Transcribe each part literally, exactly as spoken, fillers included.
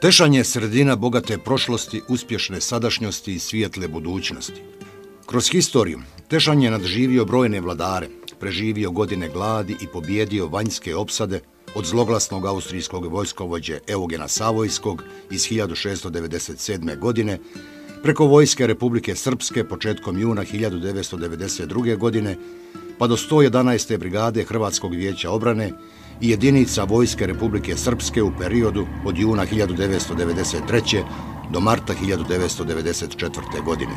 Tešan je sredina bogate prošlosti, uspješne sadašnjosti i svijetle budućnosti. Kroz historiju Tešan je nadživio brojne vladare, preživio godine gladi i pobjedio vanjske opsade od zloglasnog austrijskog vojskovođe Eugena Savojskog iz hiljadu šeststo devedeset sedme. godine, preko vojske Republike Srpske početkom juna hiljadu devetsto devedeset druge. godine, pa do sto jedanaeste. brigade Hrvatskog vijeća obrane i jedinica vojske Republike Srpske u periodu od juna hiljadu devetsto devedeset treće. do marta hiljadu devetsto devedeset četvrte. godine.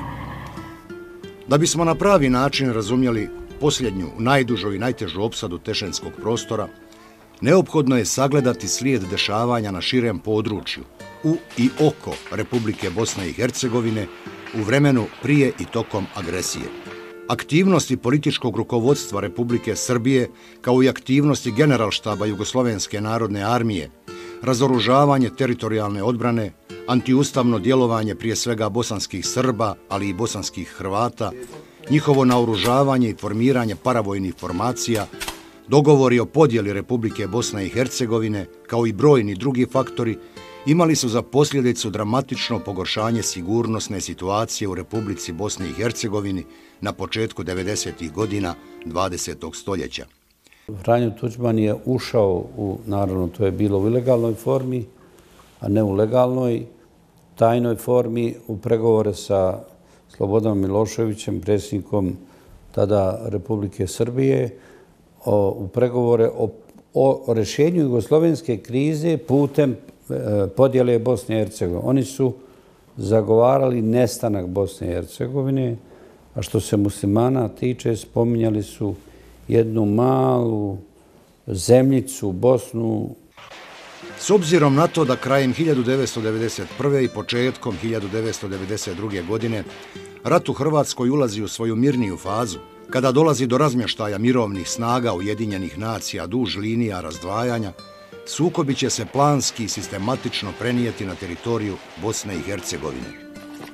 Da bismo na pravi način razumjeli posljednju, najdužu i najtežu opsadu tešenskog prostora, neophodno je sagledati slijed dešavanja na širem području u i oko Republike Bosne i Hercegovine u vremenu prije i tokom agresije. Aktivnosti političkog rukovodstva Republike Srbije, kao i aktivnosti Generalštaba Jugoslovenske narodne armije, razoružavanje teritorijalne odbrane, antiustavno djelovanje prije svega bosanskih Srba, ali i bosanskih Hrvata, njihovo naoružavanje i formiranje paravojnih formacija, dogovori o podjeli Republike Bosne i Hercegovine, kao i brojni drugi faktori, imali su za posljedicu dramatično pogoršanje sigurnosne situacije u Republici Bosne i Hercegovini na početku devedesetih godina dvadesetog stoljeća. Franjo Tuđman je ušao u, naravno to je bilo u ilegalnoj formi, a ne u legalnoj, tajnoj formi, u pregovore sa Slobodanom Miloševićem, predsjednikom tada Republike Srbije, o, u pregovore o, o rješenju jugoslovenske krize putem e, podjele Bosne i Hercegovine. Oni su zagovarali nestanak Bosne i Hercegovine, a što se muslimana tiče, spominjali su jednu malu zemljicu, Bosnu. S obzirom na to da krajem hiljadu devetsto devedeset prve. i početkom hiljadu devetsto devedeset druge. godine rat u Hrvatskoj ulazi u svoju mirniju fazu, kada dolazi do razmještaja mirovnih snaga Ujedinjenih nacija duž linija razdvajanja, sukobi će se planski i sistematično prenijeti na teritoriju Bosne i Hercegovine.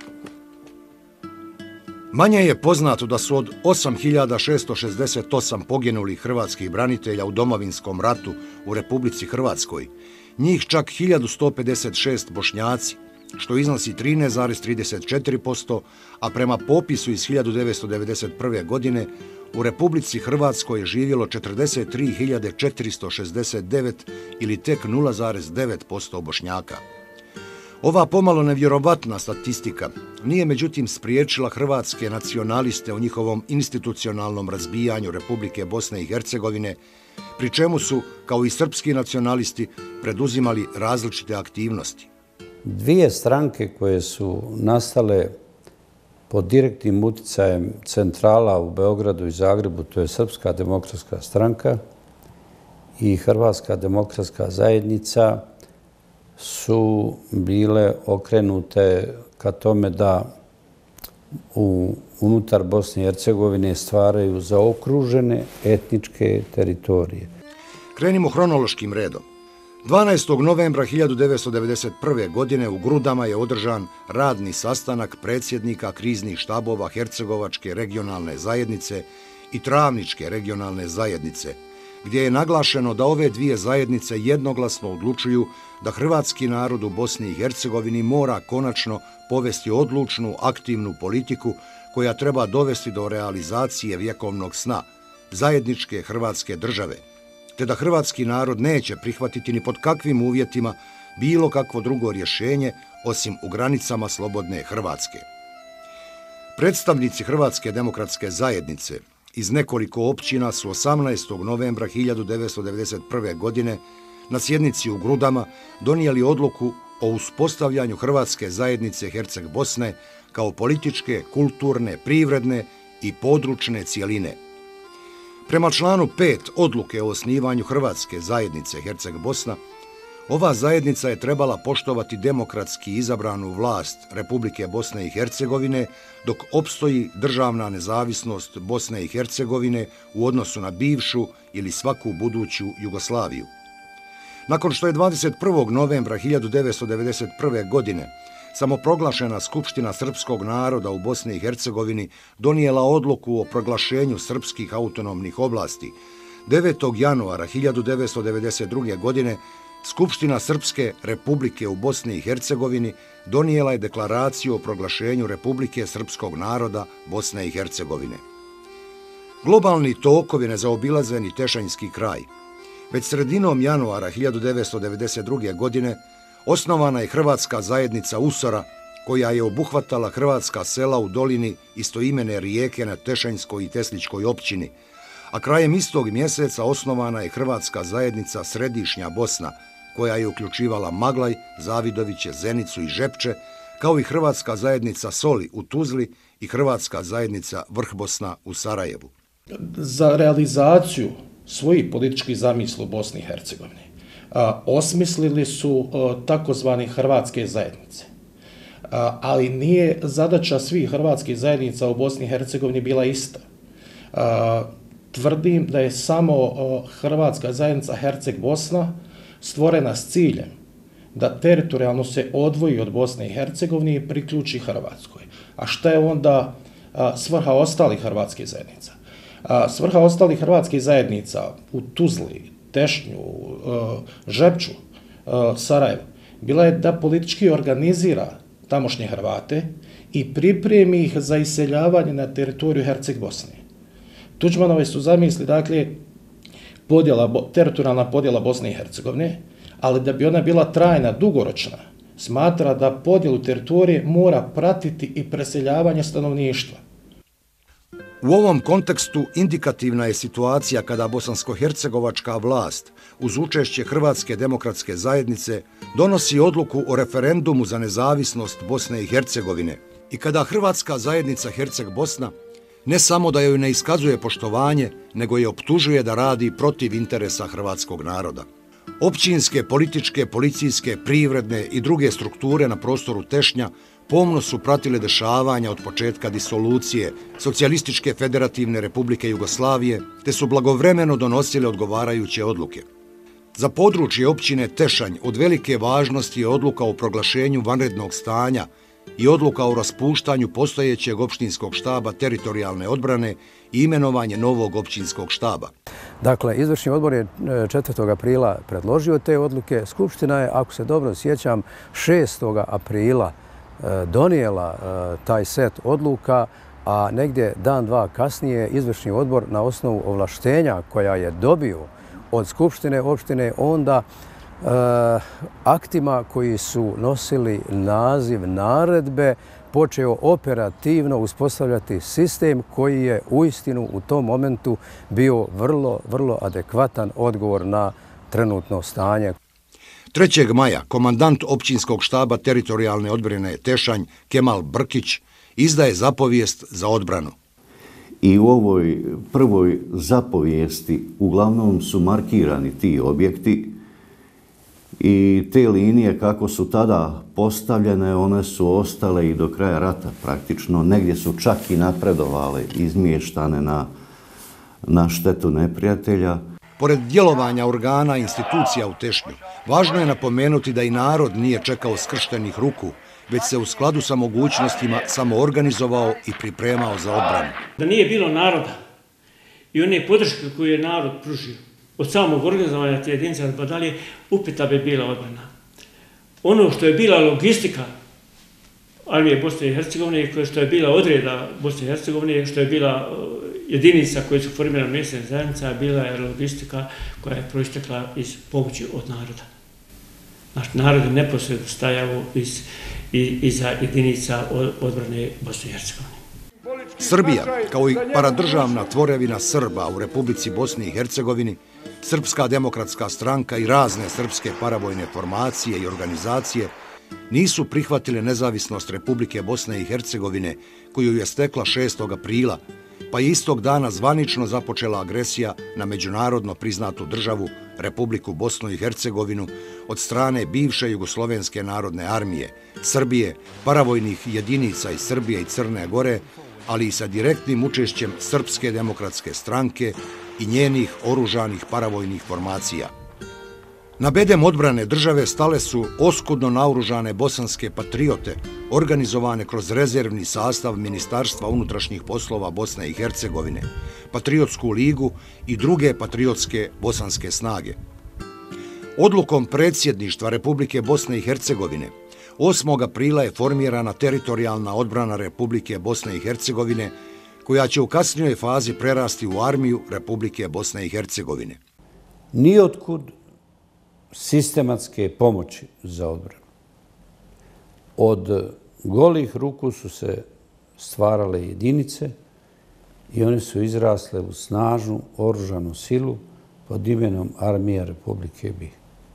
Manje je poznato da su od osam hiljada šessto šezdeset osam poginulih hrvatskih branitelja u Domovinskom ratu u Republici Hrvatskoj, njih čak hiljadu sto pedeset šest Bošnjaci, što iznosi trinaest zarez trideset četiri posto, a prema popisu iz hiljadu devetsto devedeset prve. godine u Republici Hrvatskoj je živjelo četrdeset tri hiljade četiristo šezdeset devet ili tek nula zarez devet posto Bošnjaka. Ova pomalo nevjerovatna statistika nije međutim spriječila hrvatske nacionaliste u njihovom institucionalnom razbijanju Republike Bosne i Hercegovine, pri čemu su, kao i srpski nacionalisti, preduzimali različite aktivnosti. Dvije stranke koje su nastale pod direktnim uticajem centrala u Beogradu i Zagrebu, to je Srpska demokratska stranka i Hrvatska demokratska zajednica, su bile okrenute ka tome da u, unutar Bosne i Hercegovine stvaraju zaokružene etničke teritorije. Krenimo hronološkim redom. dvanaestog novembra hiljadu devetsto devedeset prve. godine u Grudama je održan radni sastanak predsjednika kriznih štabova Hercegovačke regionalne zajednice i Travničke regionalne zajednice, gdje je naglašeno da ove dvije zajednice jednoglasno odlučuju da hrvatski narod u Bosni i Hercegovini mora konačno povesti odlučnu, aktivnu politiku koja treba dovesti do realizacije vjekovnog sna, zajedničke hrvatske države, te da hrvatski narod neće prihvatiti ni pod kakvim uvjetima bilo kakvo drugo rješenje osim u granicama slobodne Hrvatske. Predstavnici Hrvatske demokratske zajednice iz nekoliko općina su osamnaestog novembra hiljadu devetsto devedeset prve. godine na sjednici u Grudama donijeli odluku o uspostavljanju Hrvatske zajednice Herceg Bosne kao političke, kulturne, privredne i područne cijeline. Prema članu pet odluke o osnivanju Hrvatske zajednice Herceg Bosna, ova zajednica je trebala poštovati demokratski izabranu vlast Republike Bosne i Hercegovine dok opstoji državna nezavisnost Bosne i Hercegovine u odnosu na bivšu ili svaku buduću Jugoslaviju. Nakon što je dvadeset prvog novembra hiljadu devetsto devedeset prve. godine samoproglašena Skupština srpskog naroda u Bosni i Hercegovini donijela odluku o proglašenju srpskih autonomnih oblasti, devetog januara hiljadu devetsto devedeset druge. godine Skupština Srpske Republike u Bosni i Hercegovini donijela je deklaraciju o proglašenju Republike Srpskog naroda Bosne i Hercegovine. Globalni tokovi ne zaobilaze ni Tešanjski kraj. Već sredinom januara hiljadu devetsto devedeset druge. godine osnovana je Hrvatska zajednica Usora, koja je obuhvatala hrvatska sela u dolini istoimene rijeke na Tešanjskoj i Tesličkoj općini, a krajem istog mjeseca osnovana je Hrvatska zajednica Središnja Bosna, koja je uključivala Maglaj, Zavidoviće, Zenicu i Žepče, kao i Hrvatska zajednica Soli u Tuzli i Hrvatska zajednica Vrhbosna u Sarajevu. Za realizaciju svojih političkih zamisli u Bosni i Hercegovini osmislili su takozvani hrvatske zajednice. Ali nije zadaća svih hrvatskih zajednica u Bosni i Hercegovini bila ista. Tvrdim da je samo Hrvatska zajednica Herceg-Bosna stvorena s ciljem da teritorijalno se odvoji od Bosne i Hercegovine i priključi Hrvatskoj. A šta je onda svrha ostalih hrvatskih zajednica? Svrha ostalih hrvatskih zajednica u Tuzli, Tešnju, Žepču, Sarajevu bila je da politički organizira tamošnje Hrvate i pripremi ih za iseljavanje na teritoriju Herceg-Bosne. Tuđmanove su zamisli, dakle, podjela, teritorijalna podjela Bosne i Hercegovine, ali da bi ona bila trajna, dugoročna, smatra da podjelu teritorije mora pratiti i preseljavanje stanovništva. U ovom kontekstu indikativna je situacija kada bosansko-hercegovačka vlast uz učešće Hrvatske demokratske zajednice donosi odluku o referendumu za nezavisnost Bosne i Hercegovine i kada Hrvatska zajednica Herceg-Bosna ne samo da joj ne iskazuje poštovanje, nego je optužuje da radi protiv interesa hrvatskog naroda. Općinske, političke, policijske, privredne i druge strukture na prostoru Tešnja pomno su pratile dešavanja od početka disolucije Socijalističke federativne republike Jugoslavije, te su blagovremeno donosile odgovarajuće odluke. Za područje općine Tešanj od velike važnosti je odluka o proglašenju vanrednog stanja i odluka o raspuštanju postojećeg općinskog štaba teritorijalne odbrane i imenovanje novog općinskog štaba. Dakle, izvršni odbor je četvrtog aprila predložio te odluke. Skupština je, ako se dobro sjećam, šestog aprila donijela taj set odluka, a negdje dan, dva kasnije izvršni odbor na osnovu ovlaštenja koja je dobio od Skupštine opštine onda aktima koji su nosili naziv naredbe počeo operativno uspostavljati sistem koji je uistinu u tom momentu bio vrlo, vrlo adekvatan odgovor na trenutno stanje. trećeg maja komandant općinskog štaba teritorijalne odbrane Tešanj Kemal Brkić izdaje zapovijest za odbranu. I u ovoj prvoj zapovijesti uglavnom su markirani ti objekti i te linije kako su tada postavljene, one su ostale i do kraja rata praktično. Negdje su čak i napredovale, izmještane na, na štetu neprijatelja. Pored djelovanja organa i institucija u Tešnju, važno je napomenuti da i narod nije čekao skrštenih ruku, već se u skladu sa mogućnostima samoorganizovao i pripremao za odbranu. Da nije bilo naroda i one podrške koju je narod pružio od samog organizovanja te jedinice, pa dalje, upita bi bila odbrana. Ono što je bila logistika armije Bosne i Hercegovine, što je bila odreda Bosne i Hercegovine, što je bila jedinica koje su formirane mjesne zajednica, bila je logistika koja je proistekla iz pomoći od naroda. Naš narod je neposredno stajao iz, iza jedinica odbrane Bosne i Hercegovine. Srbija, kao i paradržavna tvorevina Srba u Republici Bosni i Hercegovini, Srpska demokratska stranka i razne srpske paravojne formacije i organizacije nisu prihvatile nezavisnost Republike Bosne i Hercegovine koju je stekla šestog aprila, pa je istog dana zvanično započela agresija na međunarodno priznatu državu Republiku Bosnu i Hercegovinu od strane bivše Jugoslovenske narodne armije, Srbije, paravojnih jedinica iz Srbije i Crne Gore, ali i sa direktnim učešćem Srpske demokratske stranke i njenih oružanih paravojnih formacija. Na bedem odbrane države stale su oskudno naoružane bosanske patriote, organizovane kroz rezervni sastav Ministarstva unutrašnjih poslova Bosne i Hercegovine, Patriotsku ligu i druge patriotske bosanske snage. Odlukom predsjedništva Republike Bosne i Hercegovine osmog aprila je formirana teritorijalna odbrana Republike Bosne i Hercegovine, koja će u kasnijoj fazi prerasti u armiju Republike Bosne i Hercegovine. Nijotkud sistematske pomoći za odbranu. Od golih ruku su se stvarale jedinice i one su izrasle u snažnu oružanu silu pod imenom Armija Republike B i H.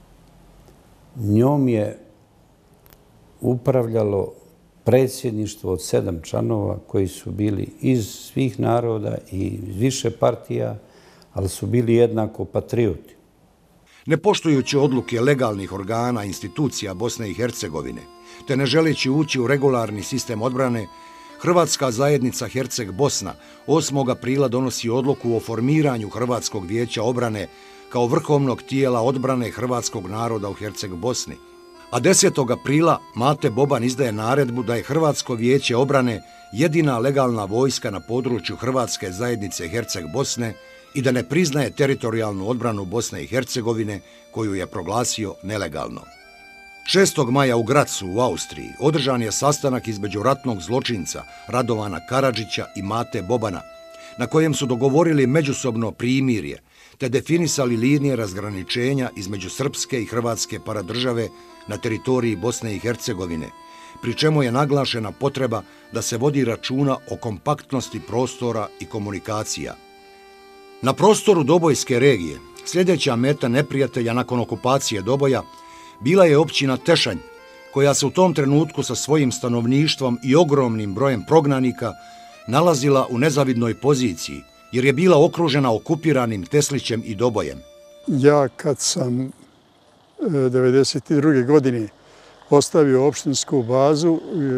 Njom je upravljalo predsjedništvo od sedam članova koji su bili iz svih naroda i iz više partija, ali su bili jednako patrioti. Ne poštujući odluke legalnih organa institucija Bosne i Hercegovine, te ne želeći ući u regularni sistem odbrane, Hrvatska zajednica Herceg Bosna osmog aprila donosi odluku o formiranju Hrvatskog vijeća obrane kao vrhovnog tijela odbrane hrvatskog naroda u Herceg Bosni. A desetog aprila Mate Boban izdaje naredbu da je Hrvatsko vijeće obrane jedina legalna vojska na području Hrvatske zajednice Herceg Bosne i da ne priznaje teritorijalnu odbranu Bosne i Hercegovine koju je proglasio nelegalnom. šestog maja u Gracu u Austriji održan je sastanak između ratnog zločinca Radovana Karadžića i Mate Bobana, na kojem su dogovorili međusobno primirje te definisali linije razgraničenja između srpske i hrvatske paradržave na teritoriji Bosne i Hercegovine, pri čemu je naglašena potreba da se vodi računa o kompaktnosti prostora i komunikacija. Na prostoru Dobojske regije, sljedeća meta neprijatelja nakon okupacije Doboja bila je općina Tešanj, koja se u tom trenutku sa svojim stanovništvom i ogromnim brojem prognanika nalazila u nezavidnoj poziciji, jer je bila okružena okupiranim Teslićem i Dobojem. Ja kad sam devedeset druge godine postavio opštinsku bazu,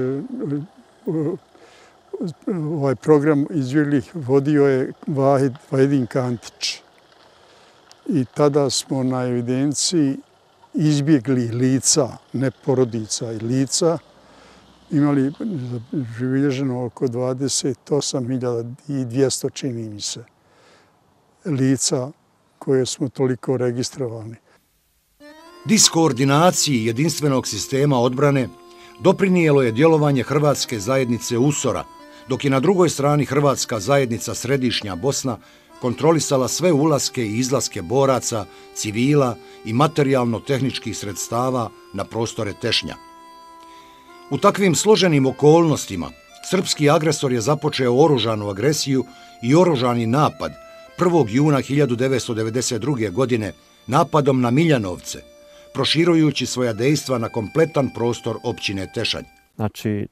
ovaj program izbjeglih vodio je Vahidin Kantić. I tada smo na evidenciji izbjegli lica, ne porodica i lica, imali zabilježeno oko dvadeset osam hiljada dvjesto, čini mi se, lica koje smo toliko registrovani. Diskoordinaciji jedinstvenog sistema odbrane doprinijelo je djelovanje Hrvatske zajednice Usora, dok je na drugoj strani Hrvatska zajednica Središnja Bosna kontrolisala sve ulaske i izlaske boraca, civila i materijalno-tehničkih sredstava na prostore Tešnja. U takvim složenim okolnostima srpski agresor je započeo oružanu agresiju i oružani napad prvog juna hiljadu devetsto devedeset druge. godine napadom na Miljanovce, proširujući svoja dejstva na kompletan prostor općine Tešanj. Znači,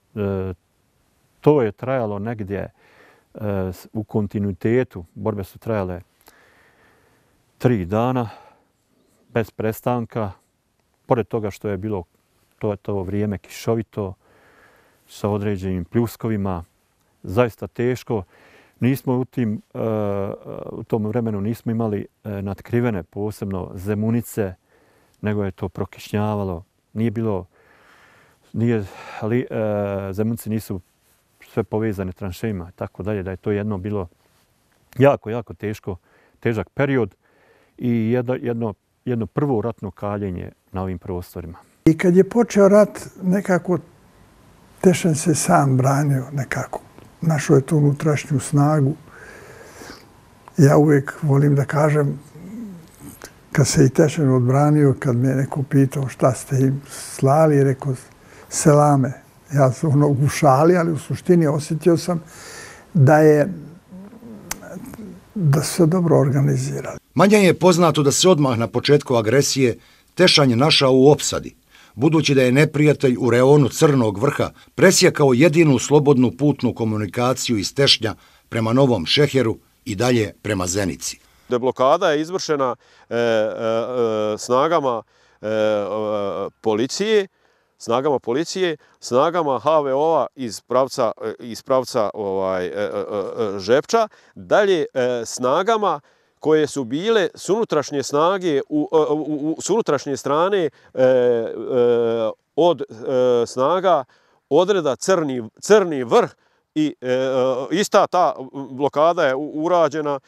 to je trajalo negdje u kontinuitetu. Borbe su trajale tri dana, bez prestanka. Pored toga što je bilo to, to vrijeme kišovito, sa određenim pljuskovima, zaista teško. Nismo u, tim, u tom vremenu nismo imali natkrivene posebno zemunice, nego je to prokišnjavalo. Nije bilo, nije, ali, zemunice nisu sve povezane tranšejima, tako dalje, da je to jedno bilo jako, jako teško, težak period i jedno, jedno, jedno prvo ratno kaljenje na ovim prostorima. I kad je počeo rat, nekako Tešanj se sam branio nekako. Našao je tu unutrašnju snagu. Ja uvijek volim da kažem, kad se i Tešanj odbranio, kad me neko pitao šta ste im slali, rekao selame. Ja sam ono u šali, ali u suštini osjetio sam da je da su se dobro organizirali. Manje je poznato da se odmah na početku agresije Tešanj našao u opsadi, budući da je neprijatelj u reonu Crnog vrha presjekao jedinu slobodnu putnu komunikaciju iz Tešnja prema Novom Šeheru i dalje prema Zenici. Deblokada je izvršena e, e, e, snagama e, e, policije, snagama policije, snagama H V O-a iz pravca, iz pravca ovaj, e, e, e, Žepča, dalje e, snagama koje su bile s unutrašnje snage, u, u, u, s unutrašnje strane e, e, od e, snaga odreda Crni, Crni vrh i ista ta blokada je urađena,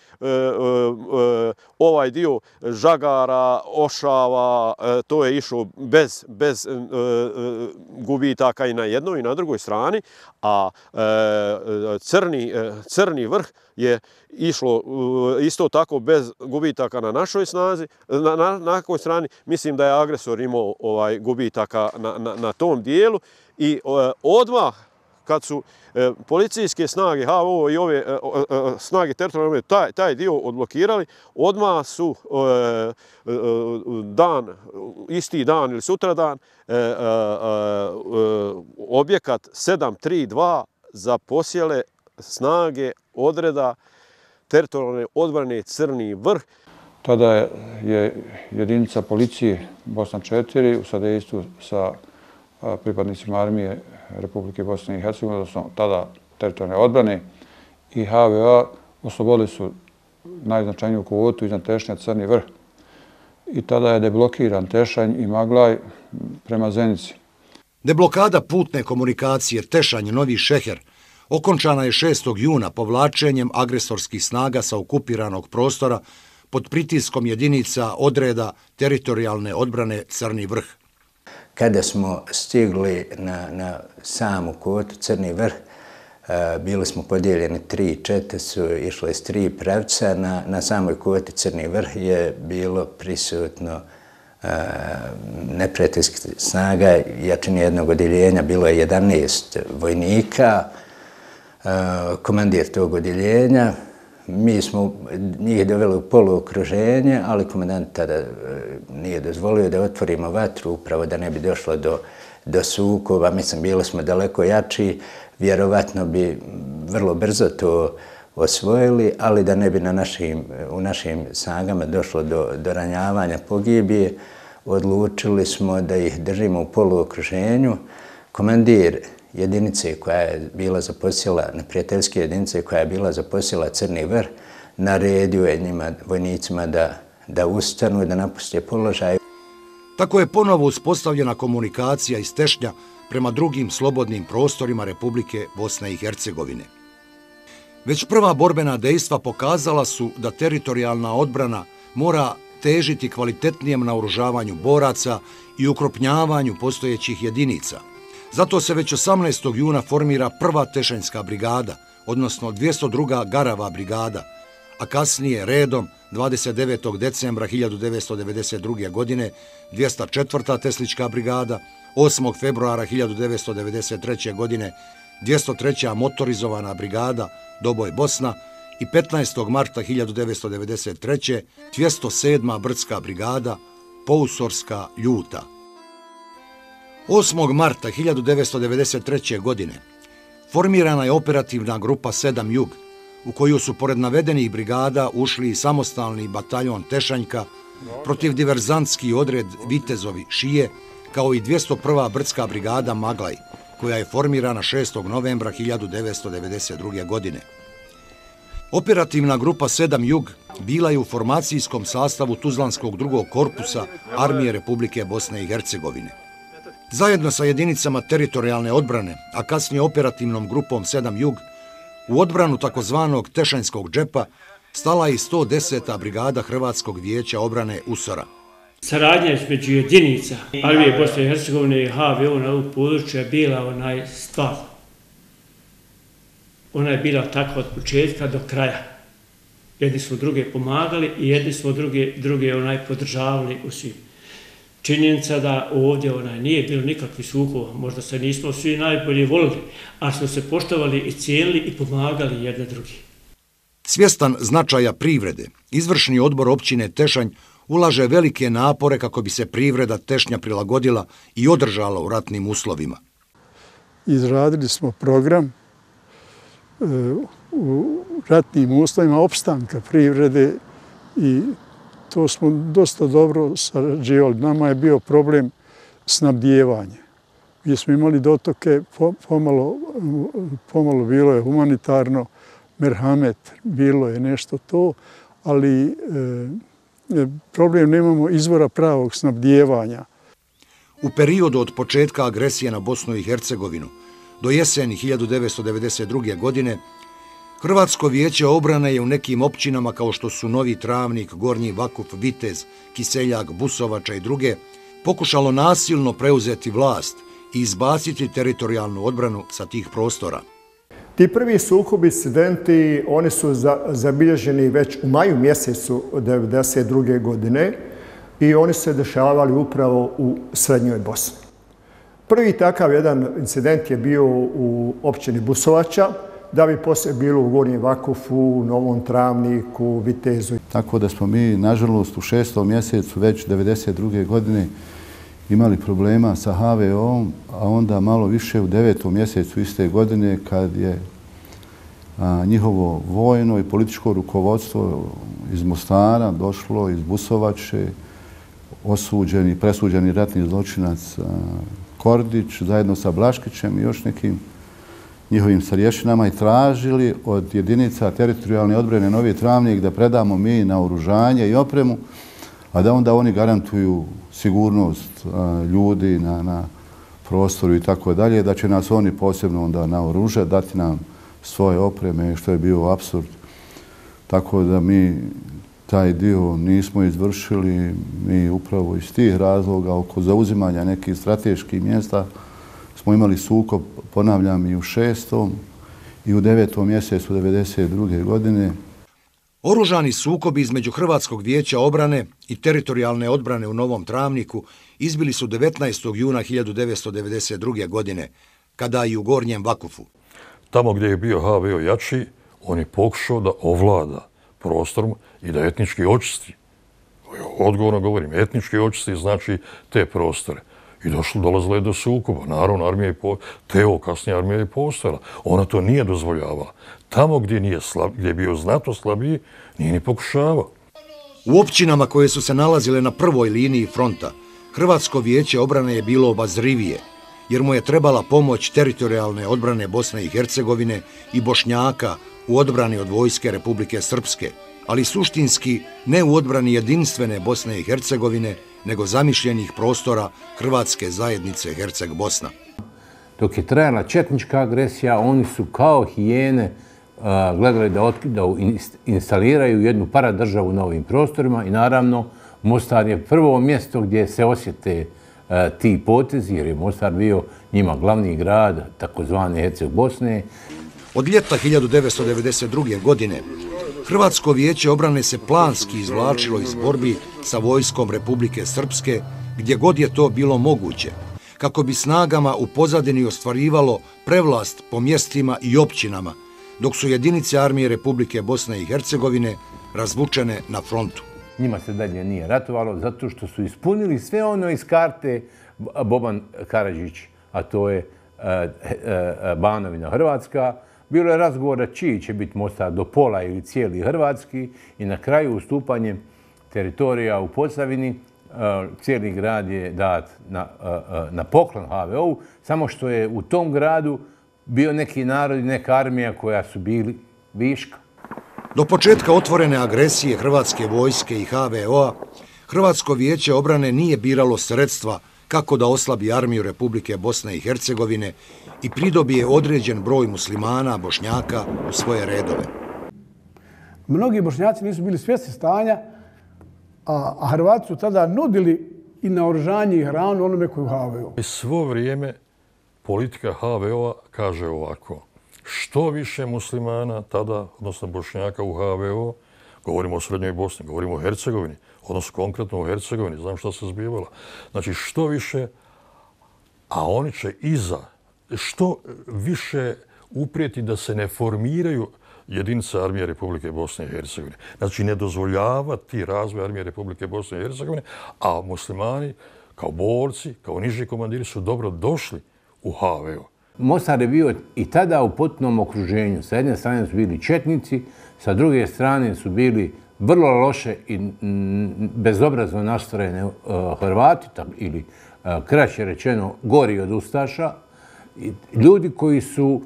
ovaj dio žagara, ošava, to je išlo bez, bez gubitaka i na jednoj i na drugoj strani, a crni, crni vrh je išlo isto tako bez gubitaka na našoj snazi, na, na, na kojoj strani. Mislim da je agresor imao ovaj, gubitaka na, na, na tom dijelu i odmah kad su e, policijske snage, H V O i ove e, e, snage teritorijalne taj, taj dio odblokirali, odmah su e, e, dan, isti dan ili sutradan e, e, e, objekat sedam tri dva zaposjele snage odreda teritorijalne odbrane Crni vrh. Tada je jedinica policije Bosna četiri u sadejstvu sa pripadnicima armije Republike Bosne i Hercegovine, odnosno tada teritorijalne odbrane i H V A oslobodili su najznačajniju kvotu iznad Tešnja Crni vrh. I tada je deblokiran Tešanj i Maglaj prema Zenici. Deblokada putne komunikacije Tešanj-Novi Šeher okončana je šestog juna povlačenjem agresorskih snaga sa okupiranog prostora pod pritiskom jedinica odreda teritorijalne odbrane Crni vrh. Kada smo stigli na, na samu kvotu Crni vrh, bili smo podijeljeni tri, čete su išle iz tri pravca. Na, na samoj kvoti Crni vrh je bilo prisutno uh, neprijateljskih snaga, jačine jednog odjeljenja, bilo je jedanaest vojnika, uh, komandir tog odjeljenja. Mi smo njih doveli u poluokruženje, ali komandant tada nije dozvolio da otvorimo vatru, upravo da ne bi došlo do, do sukoba. Mislim, bili smo daleko jači, vjerovatno bi vrlo brzo to osvojili, ali da ne bi na našim, u našim snagama došlo do, do ranjavanja, pogibije, odlučili smo da ih držimo u poluokruženju. Komandir jedinice koja je bila zaposjela, neprijateljske jedinice koja je bila zaposjela Crni vrh, naredio je njima, vojnicima, da, da ustanu i da napuste položaj. Tako je ponovo uspostavljena komunikacija iz Tešnja prema drugim slobodnim prostorima Republike Bosne i Hercegovine. Već prva borbena dejstva pokazala su da teritorijalna odbrana mora težiti kvalitetnijem naoružavanju boraca i ukrupnjavanju postojećih jedinica. Zato se već osamnaestog juna formira prva Tešanjska brigada, odnosno dvjesto druga Garava brigada, a kasnije redom dvadeset devetog decembra hiljadu devetsto devedeset druge. godine dvjesto četvrta Teslička brigada, osmog februara hiljadu devetsto devedeset treće. godine dvjesto treća motorizovana brigada Doboj Bosna i petnaestog marta hiljadu devetsto devedeset treće. dvjesto sedma Brdska brigada Pousorska Ljuta. osmog marta hiljadu devetsto devedeset treće. godine formirana je operativna grupa sedam Jug, u koju su pored navedenih brigada ušli i samostalni bataljon Tešanjka, protiv diverzantski odred Vitezovi Šije, kao i dvjesto prva Brdska brigada Maglaj, koja je formirana šestog novembra hiljadu devetsto devedeset druge. godine. Operativna grupa sedam Jug bila je u formacijskom sastavu Tuzlanskog drugog korpusa Armije Republike Bosne i Hercegovine. Zajedno sa jedinicama teritorijalne odbrane, a kasnije operativnom grupom sedam Jug, u odbranu takozvanog Tešanjskog džepa stala je i sto deseta brigada Hrvatskog vijeća obrane Usora. Saradnja između jedinica Armije Bosne i Hercegovine i H V O na ovom području je bila onaj stvar. Ona je bila takva od početka do kraja. Jedni smo druge pomagali i jedni smo druge, druge onaj podržavali u svim. Činjenica da ovdje onaj nije bilo nikakvi sukoba, možda se nismo svi najbolje volili, a smo se poštovali i cijenili i pomagali jedne drugi. Svjestan značaja privrede, izvršni odbor općine Tešanj ulaže velike napore kako bi se privreda Tešnja prilagodila i održala u ratnim uslovima. Izradili smo program u ratnim uslovima opstanka privrede i to smo dosta dobro sarađivali. Nama je bio problem snabdijevanja. Mi smo imali dotoke, pomalo, pomalo bilo je humanitarno, merhamet, bilo je nešto to, ali e, problem nemamo izvora pravog snabdijevanja. U periodu od početka agresije na Bosnu i Hercegovinu Do jeseni hiljadu devetsto devedeset druge. godine Hrvatsko vijeće obrane je u nekim općinama kao što su Novi Travnik, Gornji Vakuf, Vitez, Kiseljak, Busovača i druge pokušalo nasilno preuzeti vlast i izbaciti teritorijalnu odbranu sa tih prostora. Ti prvi sukobi incidenti, oni su zabilježeni već u maju mjesecu devedeset druge. godine i oni se dešavali upravo u Srednjoj Bosni. Prvi takav jedan incident je bio u općini Busovača, da bi poslije bilo u Gornjem Vakufu, Novom Travniku, Vitezu. Tako da smo mi, nažalost, u šestom mjesecu već devedeset druge. godine imali problema sa ha ve o-om, a onda malo više u devetom mjesecu iste godine kad je a, njihovo vojno i političko rukovodstvo iz Mostara došlo, iz Busovače, osuđeni, presuđeni ratni zločinac a, Kordić zajedno sa Blaškićem i još nekim njihovim starješinama i tražili od jedinica teritorijalne odbrane Novi Travnik da predamo mi naoružanje i opremu, a da onda oni garantuju sigurnost a, ljudi na, na prostoru i tako dalje, da će nas oni posebno onda naoružati, dati nam svoje opreme, što je bio apsurd. Tako da mi taj dio nismo izvršili, mi upravo iz tih razloga oko zauzimanja nekih strateških mjesta smo imali sukob, ponavljam, i u šestom i u devetom mjesecu devedeset druge. godine. Oružani sukobi između Hrvatskog vijeća obrane i teritorijalne odbrane u Novom Travniku izbili su devetnaestog juna hiljadu devetsto devedeset druge. godine, kada i u Gornjem Vakufu. Tamo gdje je bio ha ve o jači, on je pokušao da ovlada prostorom i da etnički očisti. Odgovorno govorim, etnički očisti znači te prostore. I došlo, dolazilo je do sukoba. Naravno, armija je po... Teo, kasnije armija je postojala. Ona to nije dozvoljavala. Tamo gdje, nije slab... gdje je bio znato slabiji, nije ni pokušavao. U općinama koje su se nalazile na prvoj liniji fronta, Hrvatsko vijeće obrane je bilo obazrivije, jer mu je trebala pomoć teritorijalne odbrane Bosne i Hercegovine i Bošnjaka u odbrani od vojske Republike Srpske, ali suštinski ne u odbrani jedinstvene Bosne i Hercegovine, nego zamišljenih prostora Hrvatske zajednice Herceg-Bosna. Dok je trajala četnička agresija, oni su kao hijene gledali da, da instaliraju jednu paradržavu na ovim prostorima i naravno Mostar je prvo mjesto gdje se osjete ti potezi, jer je Mostar bio njima glavni grad takozvane Herceg-Bosne. Od ljeta hiljadu devetsto devedeset druge. godine Hrvatsko vijeće obrane se planski izvlačilo iz borbi sa vojskom Republike Srpske, gdje god je to bilo moguće, kako bi snagama u pozadini ostvarivalo prevlast po mjestima i općinama, dok su jedinice armije Republike Bosne i Hercegovine razvučene na frontu. Njima se dalje nije ratovalo zato što su ispunili sve ono iz karte Boban Karadžić, a to je Banovina Hrvatska. Bilo je razgovora čiji će biti Mostar, do pola ili cijeli hrvatski, i na kraju ustupanjem teritorija u Posavini cijeli grad je dat na, na poklon ha ve o-u, samo što je u tom gradu bio neki narod i neka armija koja su bili viška. Do početka otvorene agresije Hrvatske vojske i ha ve o-a, Hrvatsko vijeće obrane nije biralo sredstva kako da oslabi armiju Republike Bosne i Hercegovine i pridobije određen broj muslimana, Bošnjaka u svoje redove. Mnogi Bošnjaci nisu bili svjesni stanja, a, a Hrvati su tada nudili i naoružanje i hranu onome koji u ha ve o. Svo vrijeme politika ha ve o-a kaže ovako: što više muslimana tada, odnosno Bošnjaka u ha ve o, govorimo o Srednjoj Bosni, govorimo o Hercegovini, odnosno konkretno o Hercegovini, znam šta se zbivalo. Znači, što više, a oni će iza, što više uprijeti da se ne formiraju jedinice armije Republike Bosne i Hercegovine. Znači, ne dozvoljavati razvoj armije Republike Bosne i Hercegovine, a muslimani kao borci, kao niži komandiri su dobro došli u ha ve o. Mostar je bio i tada u potpunom okruženju. Sa jedne strane su bili četnici, sa druge strane su bili vrlo loše i bezobrazno nastrojene Hrvati, ili kraće rečeno gori od ustaša. Ljudi koji su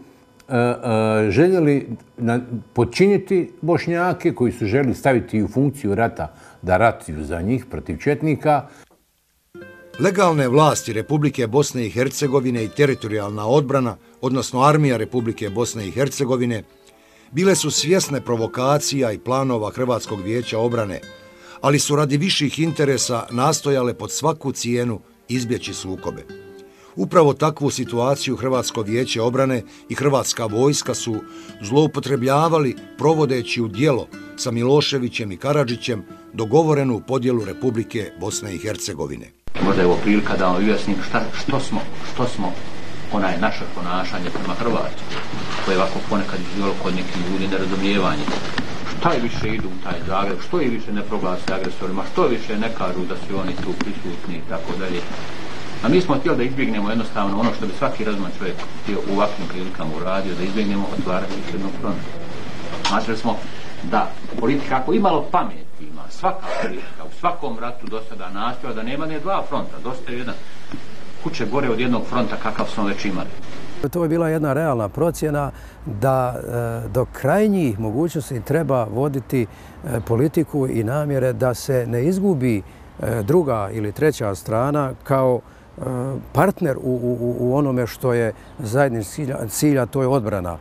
željeli podčiniti Bošnjake, koji su željeli staviti u funkciju rata da ratuju za njih protiv četnika. Legalne vlasti Republike Bosne i Hercegovine i teritorijalna odbrana odnosno Armija Republike Bosne i Hercegovine, bile su svjesne provokacija i planova Hrvatskog vijeća obrane, ali su radi viših interesa nastojale pod svaku cijenu izbjeći sukobe. Upravo takvu situaciju Hrvatsko vijeće obrane i Hrvatska vojska su zloupotrebljavali provodeći u djelo sa Miloševićem i Karadžićem dogovorenu podjelu Republike Bosne i Hercegovine. Možda je ovo prilika da vam objasnim šta, što smo, što smo onaj naše ponašanje prema Hrvatskoj, koje je ovako ponekad izvijelo kod nekih ljudi nerazumijevanje. Šta je više idu u taj Zagreb, što je više ne proglasi agresorima, što više ne kažu da su oni tu prisutni i tako dalje. A mi smo htjeli da izbjegnemo jednostavno ono što bi svaki razuman čovjek htio u ovakvim prilikama uradio, da izbjegnemo otvaranje jednog fronta. Smatrali smo da politika, ako imalo pameti ima, svaka politika u svakom ratu do sada nastojala da nema ne dva fronta, dosta je jedan kuće gore od jednog fronta kakav smo već imali. To je bila jedna realna procjena da do krajnjih mogućnosti treba voditi politiku i namjere da se ne izgubi druga ili treća strana kao partner u, u, u onome što je zajednički cilj, a to je odbrana.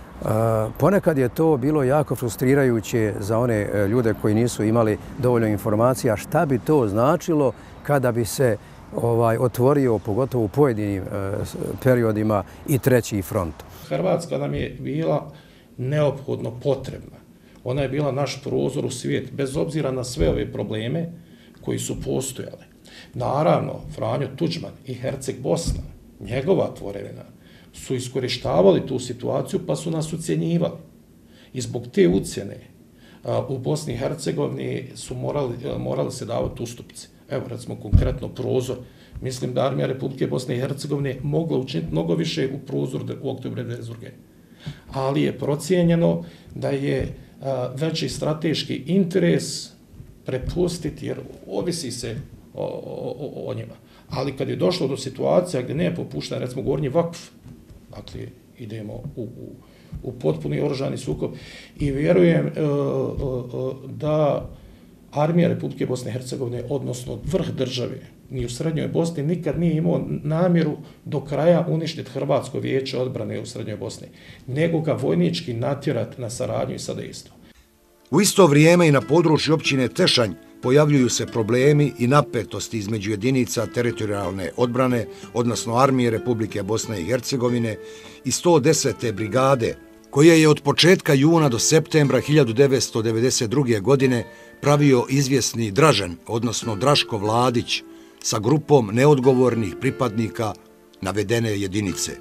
Ponekad je to bilo jako frustrirajuće za one ljude koji nisu imali dovoljno informacija šta bi to značilo kada bi se ovaj, otvorio, pogotovo u pojedinim e, periodima, i treći front. Hrvatska nam je bila neophodno potrebna. Ona je bila naš prozor u svijet, bez obzira na sve ove probleme koji su postojale. Naravno, Franjo Tuđman i Herceg Bosna, njegova tvorevina, su iskorištavali tu situaciju pa su nas ucjenjivali. I zbog te ucjene u Bosni i Hercegovini su morali, morali se davati ustupci. Evo, recimo, konkretno prozor. Mislim da Armija Republike Bosne i Hercegovine mogla učiniti mnogo više u prozoru u oktobru devedeset druge. Ali je procijenjeno da je veći strateški interes prepustiti, jer ovisi se o, o, o njima. Ali kad je došlo do situacija gdje nije popušten, recimo, Gornji Vakf, dakle, idemo u, u, u potpuni oružani sukob i vjerujem uh, uh, da Armija Republike Bosne i Hercegovine, odnosno vrh države, ni u Srednjoj Bosni nikad nije imao namjeru do kraja uništiti Hrvatsko vijeće odbrane u Srednjoj Bosni, nego ga vojnički natjerati na saradnju i sadejstvo. U isto vrijeme i na području općine Tešanj pojavljuju se problemi i napetosti između jedinica teritorijalne odbrane, odnosno Armije Republike Bosne i Hercegovine i sto desete brigade, koja je od početka juna do septembra hiljadu devetsto devedeset druge. godine pravio izvjesni Dražen, odnosno Draško Vladić, sa grupom neodgovornih pripadnika navedene jedinice.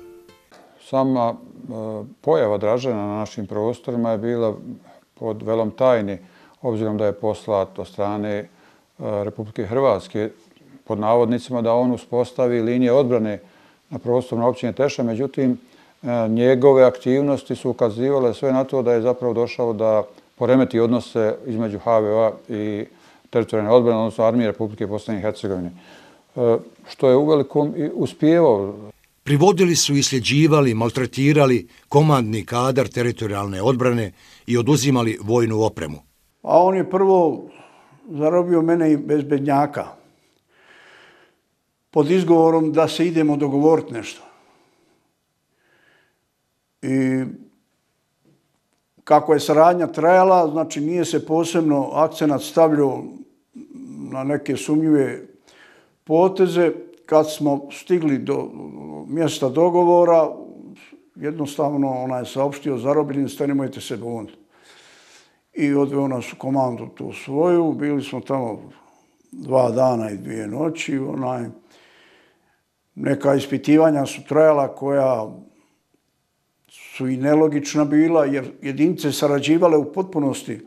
Sama pojava Dražena na našim prostorima je bila pod velom tajni, obzirom da je poslat od strane Republike Hrvatske pod navodnicima da on uspostavi linije odbrane na prostoru općine Teša. Međutim, njegove aktivnosti su ukazivale sve na to da je zapravo došao da poremeti odnose između H V O-a i teritorijalne odbrane, odnosno Armije Republike Bosne i Hercegovine, što je uvelikom i uspijevao. Privodili su i sljeđivali, maltretirali komandni kadar teritorijalne odbrane i oduzimali vojnu opremu. A on je prvo zarobio mene i bezbednjaka pod izgovorom da se idemo dogovoriti nešto. I kako je saradnja trajala, znači nije se posebno akcenat stavljao na neke sumnjive poteze. Kad smo stigli do mjesta dogovora, jednostavno ona je saopštio zarobljenim ste, nemojte se buniti. I odveo nas u komandu tu svoju. Bili smo tamo dva dana i dvije noći. Onaj, neka ispitivanja su trajala koja su i nelogična bila, jer jedinice sarađivale u potpunosti.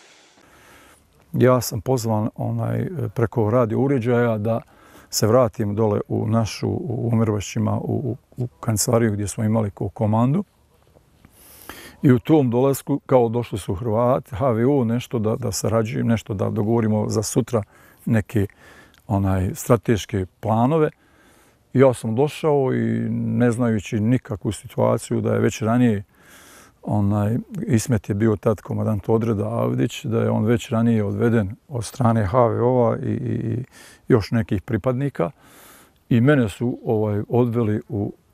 Ja sam pozvan onaj, preko radio uređaja da se vratim dole u našu, u Umirovašćima, u, u kancelariju gdje smo imali komandu. I u tom dolasku, kao došli su Hrvati, H V O, nešto da, da sarađujem, nešto da dogovorimo za sutra neke onaj, strateške planove. I ja sam došao i ne znajući nikakvu situaciju da je već ranije onaj, Ismet je bio tad komandant odreda Avdić, da je on već ranije odveden od strane H V O-a i, i još nekih pripadnika. I mene su ovaj, odveli u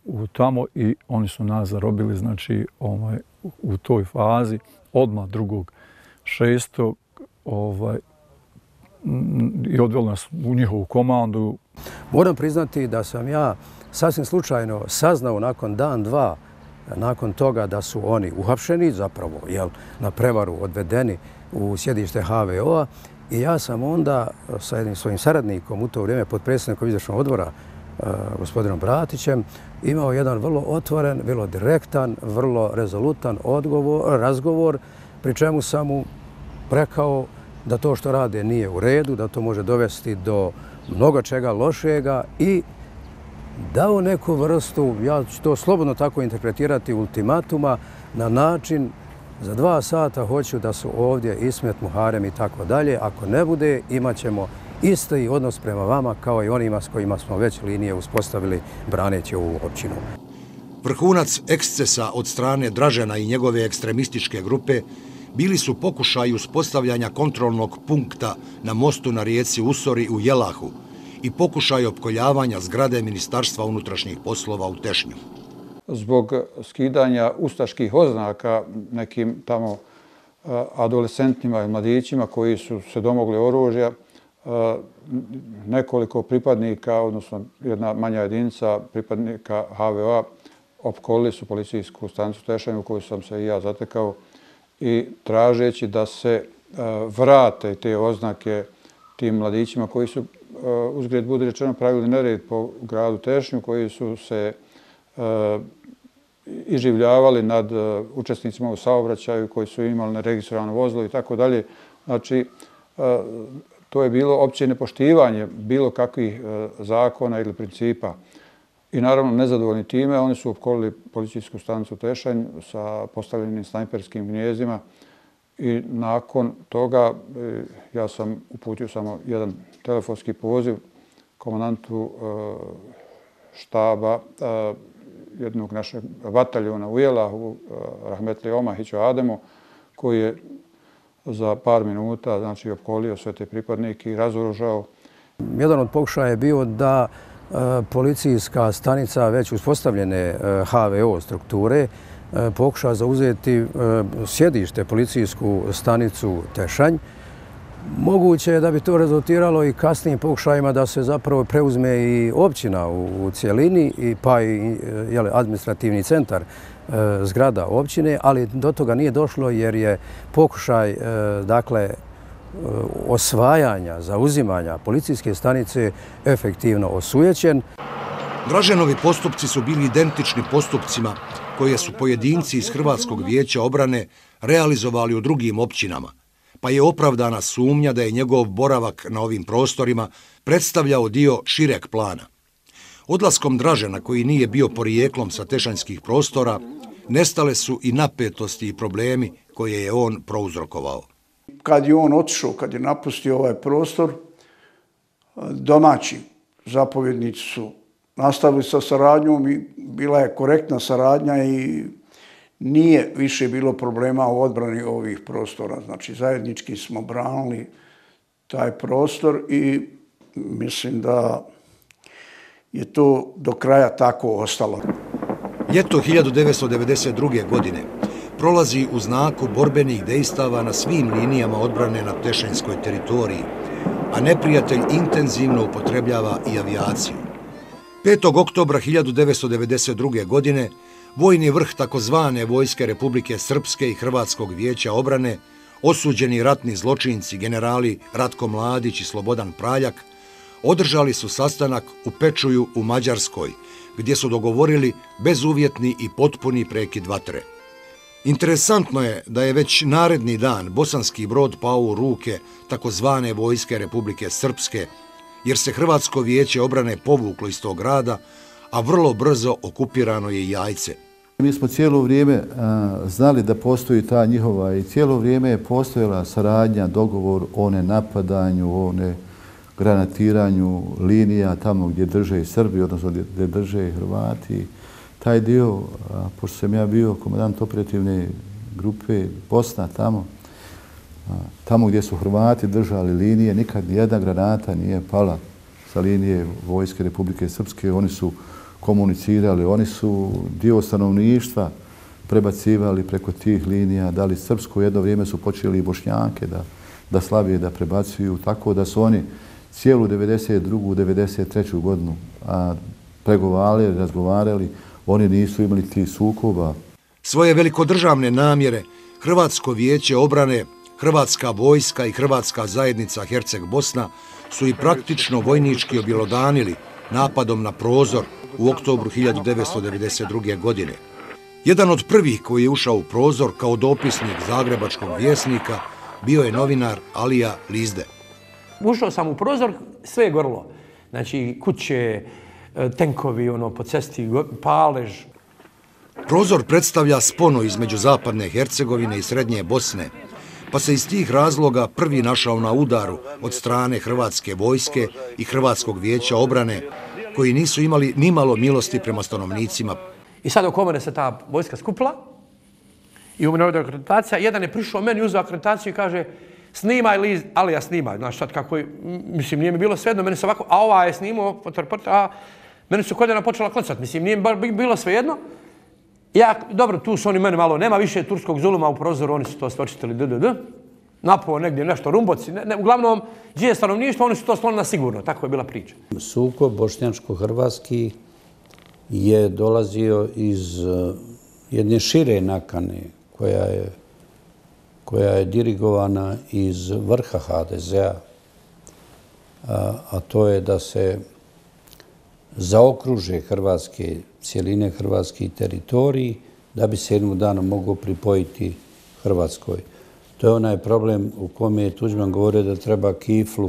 u tamo i oni su nas zarobili, znači, ovaj, u toj fazi, odmah drugog šestog ovaj, i odveli nas u njihovu komandu. Moram priznati da sam ja sasvim slučajno saznao nakon dan, dva, nakon toga da su oni uhapšeni, zapravo jel, na prevaru odvedeni u sjedište H V O-a i ja sam onda sa jednim svojim saradnikom u to vrijeme potpredsjednikom izvršnog odbora gospodinom Bratićem imao jedan vrlo otvoren, vrlo direktan, vrlo rezolutan odgovor, razgovor, pri čemu sam mu rekao da to što rade nije u redu, da to može dovesti do mnogo čega lošega i dao neku vrstu, ja ću to slobodno tako interpretirati, ultimatuma na način za dva sata hoću da su ovdje Ismet, Muharem i tako dalje. Ako ne bude, imat ćemo isti odnos prema vama kao i onima s kojima smo već linije uspostavili braneći ovu općinu. Vrhunac ekscesa od strane Dražena i njegove ekstremističke grupe bili su pokušaji uspostavljanja kontrolnog punkta na mostu na rijeci Usori u Jelahu i pokušaj opkoljavanja zgrade Ministarstva unutrašnjih poslova u Tešnju. Zbog skidanja ustaških oznaka nekim tamo adolescentima i mladićima koji su se domogli oružja, nekoliko pripadnika, odnosno jedna manja jedinica pripadnika H V O-a opkolili su policijsku stanicu Tešanj u kojoj sam se i ja zatekao i tražeći da se vrate te oznake tim mladićima koji su uzgred budi rečeno pravili nered po gradu Tešnju, koji su se iživljavali nad učesnicima u saobraćaju, koji su imali neregistrovano vozilo i tako dalje. Znači, to je bilo opće nepoštivanje bilo kakvih zakona ili principa. I naravno, nezadovoljni time, oni su opkolili policijsku stanicu Tešanj sa postavljenim snajperskim gnjezdima i nakon toga ja sam uputio samo jedan telefonski poziv komandantu štaba jednog našeg bataljona u Jelahu, Rahmetli Omahiću Ademu, koji je za par minuta znači, opkolio sve te pripadnike i razoružao. Jedan od pokušaja je bio da policijska stanica već uspostavljene H V O strukture pokuša zauzeti sjedište, policijsku stanicu Tešanj. Moguće je da bi to rezultiralo i kasnijim pokušajima da se zapravo preuzme i općina u cijelini, pa i administrativni centar zgrada općine, ali do toga nije došlo jer je pokušaj dakle, osvajanja, zauzimanja policijske stanice efektivno osujećen. Draženovi postupci su bili identični postupcima koje su pojedinci iz Hrvatskog vijeća obrane realizovali u drugim općinama, pa je opravdana sumnja da je njegov boravak na ovim prostorima predstavljao dio šireg plana. Odlaskom Dražena, koji nije bio porijeklom sa tešanjskih prostora, nestale su i napetosti i problemi koje je on prouzrokovao. Kad je on otišao, kad je napustio ovaj prostor, domaći zapovjednici su nastavili sa saradnjom i bila je korektna saradnja i nije više bilo problema u odbrani ovih prostora. Znači, zajednički smo branili taj prostor i mislim da je to do kraja tako ostalo. Ljeto hiljadu devetsto devedeset druge. godine prolazi u znaku borbenih dejstava na svim linijama odbrane na tešanjskoj teritoriji, a neprijatelj intenzivno upotrebljava i avijaciju. petog oktobra hiljadu devetsto devedeset druge. godine vojni vrh takozvane Vojske Republike Srpske i Hrvatskog vijeća obrane, osuđeni ratni zločinci generali Ratko Mladić i Slobodan Praljak, održali su sastanak u Pečuju u Mađarskoj, gdje su dogovorili bezuvjetni i potpuni prekid vatre. Interesantno je da je već naredni dan Bosanski Brod pao u ruke takozvane Vojske Republike Srpske, jer se Hrvatsko vijeće obrane povuklo iz tog grada, a vrlo brzo okupirano je i Jajce. Mi smo cijelo vrijeme znali da postoji ta njihova i cijelo vrijeme je postojala saradnja, dogovor o nenapadanju, o ne granatiranju linija tamo gdje drže i Srbi, odnosno gdje drže i Hrvati. Taj dio, pošto sam ja bio komandant operativne grupe Bosna tamo, tamo gdje su Hrvati držali linije, nikad nijedna granata nije pala sa linije Vojske Republike Srpske. Oni su komunicirali. Oni su dio stanovništva prebacivali preko tih linija, dali srpsko, jedno vrijeme su počeli i bošnjake da, da Slavije da prebacuju, tako da su oni cijelu devedeset drugu devedeset treću godinu a, pregovarali, razgovarali, oni nisu imali tih sukoba. Svoje velikodržavne namjere Hrvatsko vijeće obrane, Hrvatska vojska i Hrvatska zajednica Herceg-Bosna su i praktično vojnički objelodanili napadom na Prozor u oktobru hiljadu devetsto devedeset druge. godine. Jedan od prvih koji je ušao u Prozor kao dopisnik Zagrebačkog vjesnika bio je novinar Alija Lizde. Ušao sam u Prozor, sve je gorilo. Znači, kuće, tenkovi, ono, po cesti, palež. Prozor predstavlja spono između zapadne Hercegovine i srednje Bosne, pa se iz tih razloga prvi našao na udaru od strane Hrvatske vojske i Hrvatskog vijeća obrane, koji nisu imali ni malo milosti prema stanovnicima. I sad oko mene se ta vojska skupila i u mene ovdje akreditacija. Jedan je prišao meni, uzeo akreditaciju i kaže snimaj Liz, Alija snimaj. Znaš sad kako je, mislim nije mi bilo svejedno, meni se ovako, a ova je snimao, a meni su koljena počela klecati, mislim nije mi bilo svejedno. Ja, dobro, tu su oni meni malo, nema više turskog zuluma u Prozoru, oni su to stočitili, d, d, d. Napao negdje nešto, rumboci, ne, ne, uglavnom, gdje je stanovništvo, oni su to sloni na sigurno, tako je bila priča. Sukob bošnjačko-hrvatski je dolazio iz uh, jedne šire nakane koja je, koja je dirigovana iz vrha ha de zea, a, a to je da se zaokruže hrvatske cijeline, hrvatski teritoriji, da bi se jednog dana mogao pripojiti Hrvatskoj. To je onaj problem u kome je Tuđman govorio da treba kiflu,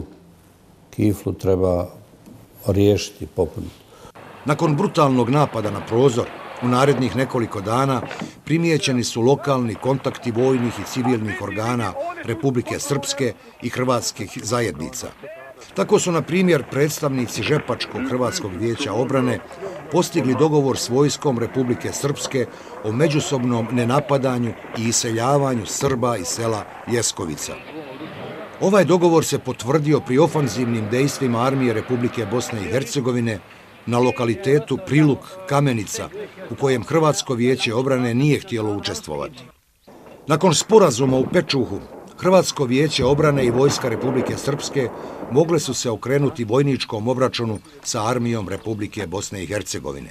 kiflu treba riješiti, popuniti. Nakon brutalnog napada na Prozor, u narednih nekoliko dana primijećeni su lokalni kontakti vojnih i civilnih organa Republike Srpske i hrvatskih zajednica. Tako su, na primjer, predstavnici Žepačkog Hrvatskog vijeća obrane postigli dogovor s vojskom Republike Srpske o međusobnom nenapadanju i iseljavanju Srba iz sela Ljeskovica. Ovaj dogovor se potvrdio pri ofanzivnim dejstvima armije Republike Bosne i Hercegovine na lokalitetu Priluk Kamenica, u kojem Hrvatsko vijeće obrane nije htjelo učestvovati. Nakon sporazuma u Pečuhu, Hrvatsko vijeće obrane i vojska Republike Srpske mogle su se okrenuti vojničkom obračunu sa armijom Republike Bosne i Hercegovine.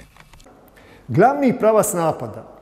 Glavni pravac napada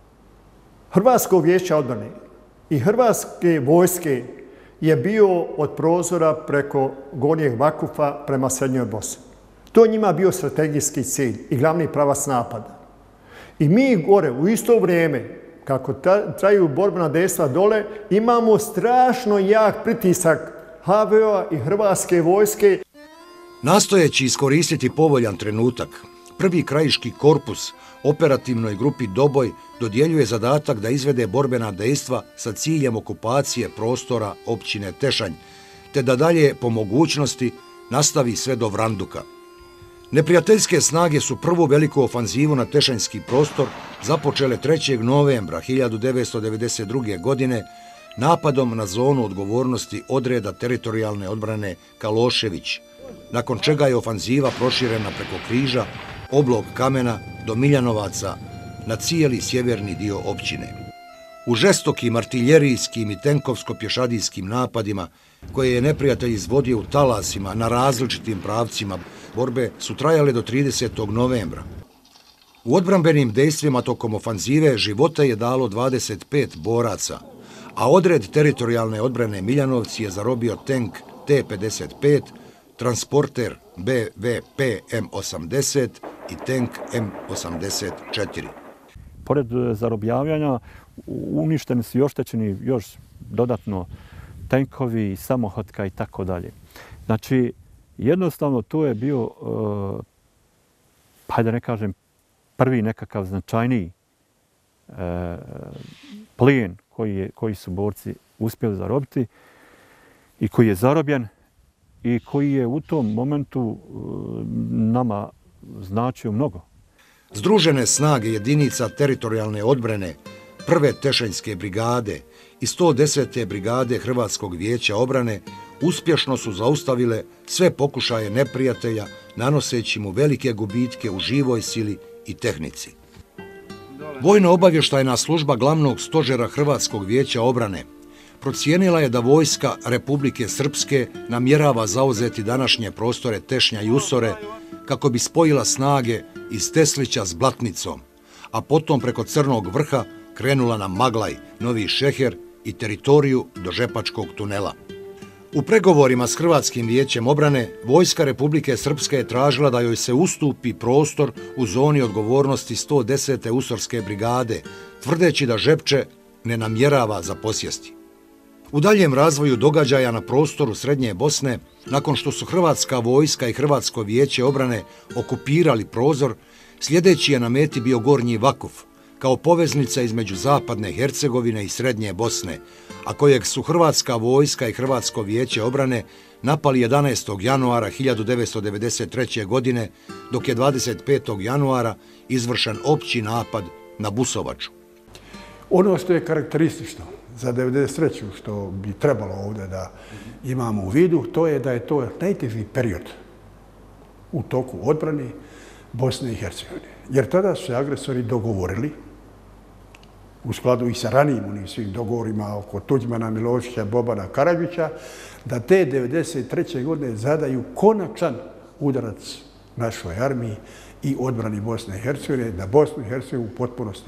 Hrvatskog vijeća odbrane i Hrvatske vojske je bio od Prozora preko Gornjeg Vakufa prema Srednjoj Bosni. To je njima bio strategijski cilj i glavni pravac napada. I mi gore u isto vrijeme, kako traju borbena dejstva dole, imamo strašno jak pritisak ha ve o-a i Hrvatske vojske. Nastojeći iskoristiti povoljan trenutak, prvi krajiški korpus operativnoj grupi Doboj dodjeljuje zadatak da izvede borbena dejstva sa ciljem okupacije prostora općine Tešanj, te da dalje po mogućnosti nastavi sve do Vranduka. Neprijateljske snage su prvu veliku ofanzivu na tešanjski prostor započele trećeg novembra hiljadu devetsto devedeset druge. godine napadom na zonu odgovornosti odreda teritorijalne odbrane Kalošević, nakon čega je ofanziva proširena preko Križa, Oblog Kamena do Miljanovaca na cijeli sjeverni dio općine. U žestokim artiljerijskim i tenkovsko-pješadijskim napadima, koje je neprijatelj izvodio u talasima na različitim pravcima borbe, su trajale do tridesetog novembra. U odbrambenim dejstvima tokom ofanzive živote je dalo dvadeset pet boraca, a odred teritorijalne odbrane Miljanovci je zarobio tank te pedeset pet, transporter be ve pe em osamdeset i tank em osamdeset četiri. Pored zarobljavanja, uništeni su i oštećeni još dodatno tenkovi, samohotka i tako dalje. Znači, jednostavno to je bio, uh, pa da ne kažem, prvi nekakav značajniji uh, plijen koji, je, koji su borci uspjeli zarobiti i koji je zarobljen i koji je u tom momentu uh, nama značio mnogo. Združene snage jedinica teritorijalne odbrane prve Tešanjske brigade i sto desete brigade Hrvatskog vijeća obrane uspješno su zaustavile sve pokušaje neprijatelja, nanoseći mu velike gubitke u živoj sili i tehnici. Vojno-obavještajna služba glavnog stožera Hrvatskog vijeća obrane procijenila je da vojska Republike Srpske namjerava zauzeti današnje prostore Tešnja i Usore kako bi spojila snage iz Teslića s Blatnicom, a potom preko Crnog vrha krenula na Maglaj, Novi Šeher i teritoriju do Žepačkog tunela. U pregovorima s Hrvatskim vijećem obrane, vojska Republike Srpske je tražila da joj se ustupi prostor u zoni odgovornosti sto desete Usorske brigade, tvrdeći da Žepče ne namjerava zaposjesti. U daljem razvoju događaja na prostoru Srednje Bosne, nakon što su Hrvatska vojska i Hrvatsko vijeće obrane okupirali Prozor, sljedeći je na meti bio Gornji Vakuf, kao poveznica između Zapadne Hercegovine i Srednje Bosne, a kojeg su Hrvatska vojska i Hrvatsko vijeće obrane napali jedanaestog januara hiljadu devetsto devedeset treće. godine, dok je dvadeset petog januara izvršen opći napad na Busovaču. Ono što je karakteristično za devedeset treću što bi trebalo ovdje da imamo u vidu, to je da je to najteži period u toku odbrane Bosne i Hercegovine. Jer tada su se agresori dogovorili, u skladu i sa ranijim onim svim dogovorima oko Tuđmana, Miloševića, Bobana, Karadžića, da te devedeset treće. godine zadaju konačan udarac našoj armiji i odbrani Bosne i Hercegovine, da Bosnu i Hercegovinu u potpunosti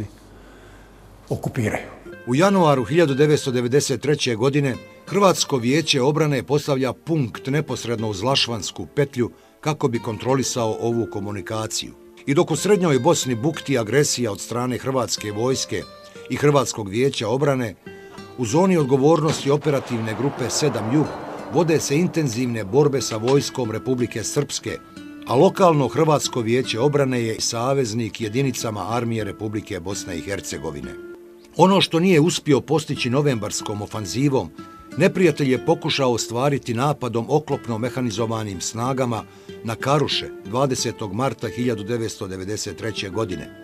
okupiraju. U januaru hiljadu devetsto devedeset treće. godine Hrvatsko vijeće obrane postavlja punkt neposredno uz Lašvansku petlju kako bi kontrolisao ovu komunikaciju. I dok u Srednjoj Bosni bukti agresija od strane Hrvatske vojske i Hrvatskog vijeća obrane, u zoni odgovornosti operativne grupe sedam Jug vode se intenzivne borbe sa vojskom Republike Srpske, a lokalno Hrvatsko vijeće obrane je saveznik jedinicama armije Republike Bosne i Hercegovine. Ono što nije uspio postići novembarskom ofanzivom, neprijatelj je pokušao ostvariti napadom oklopno mehanizovanim snagama na Karuše dvadesetog marta hiljadu devetsto devedeset treće. godine.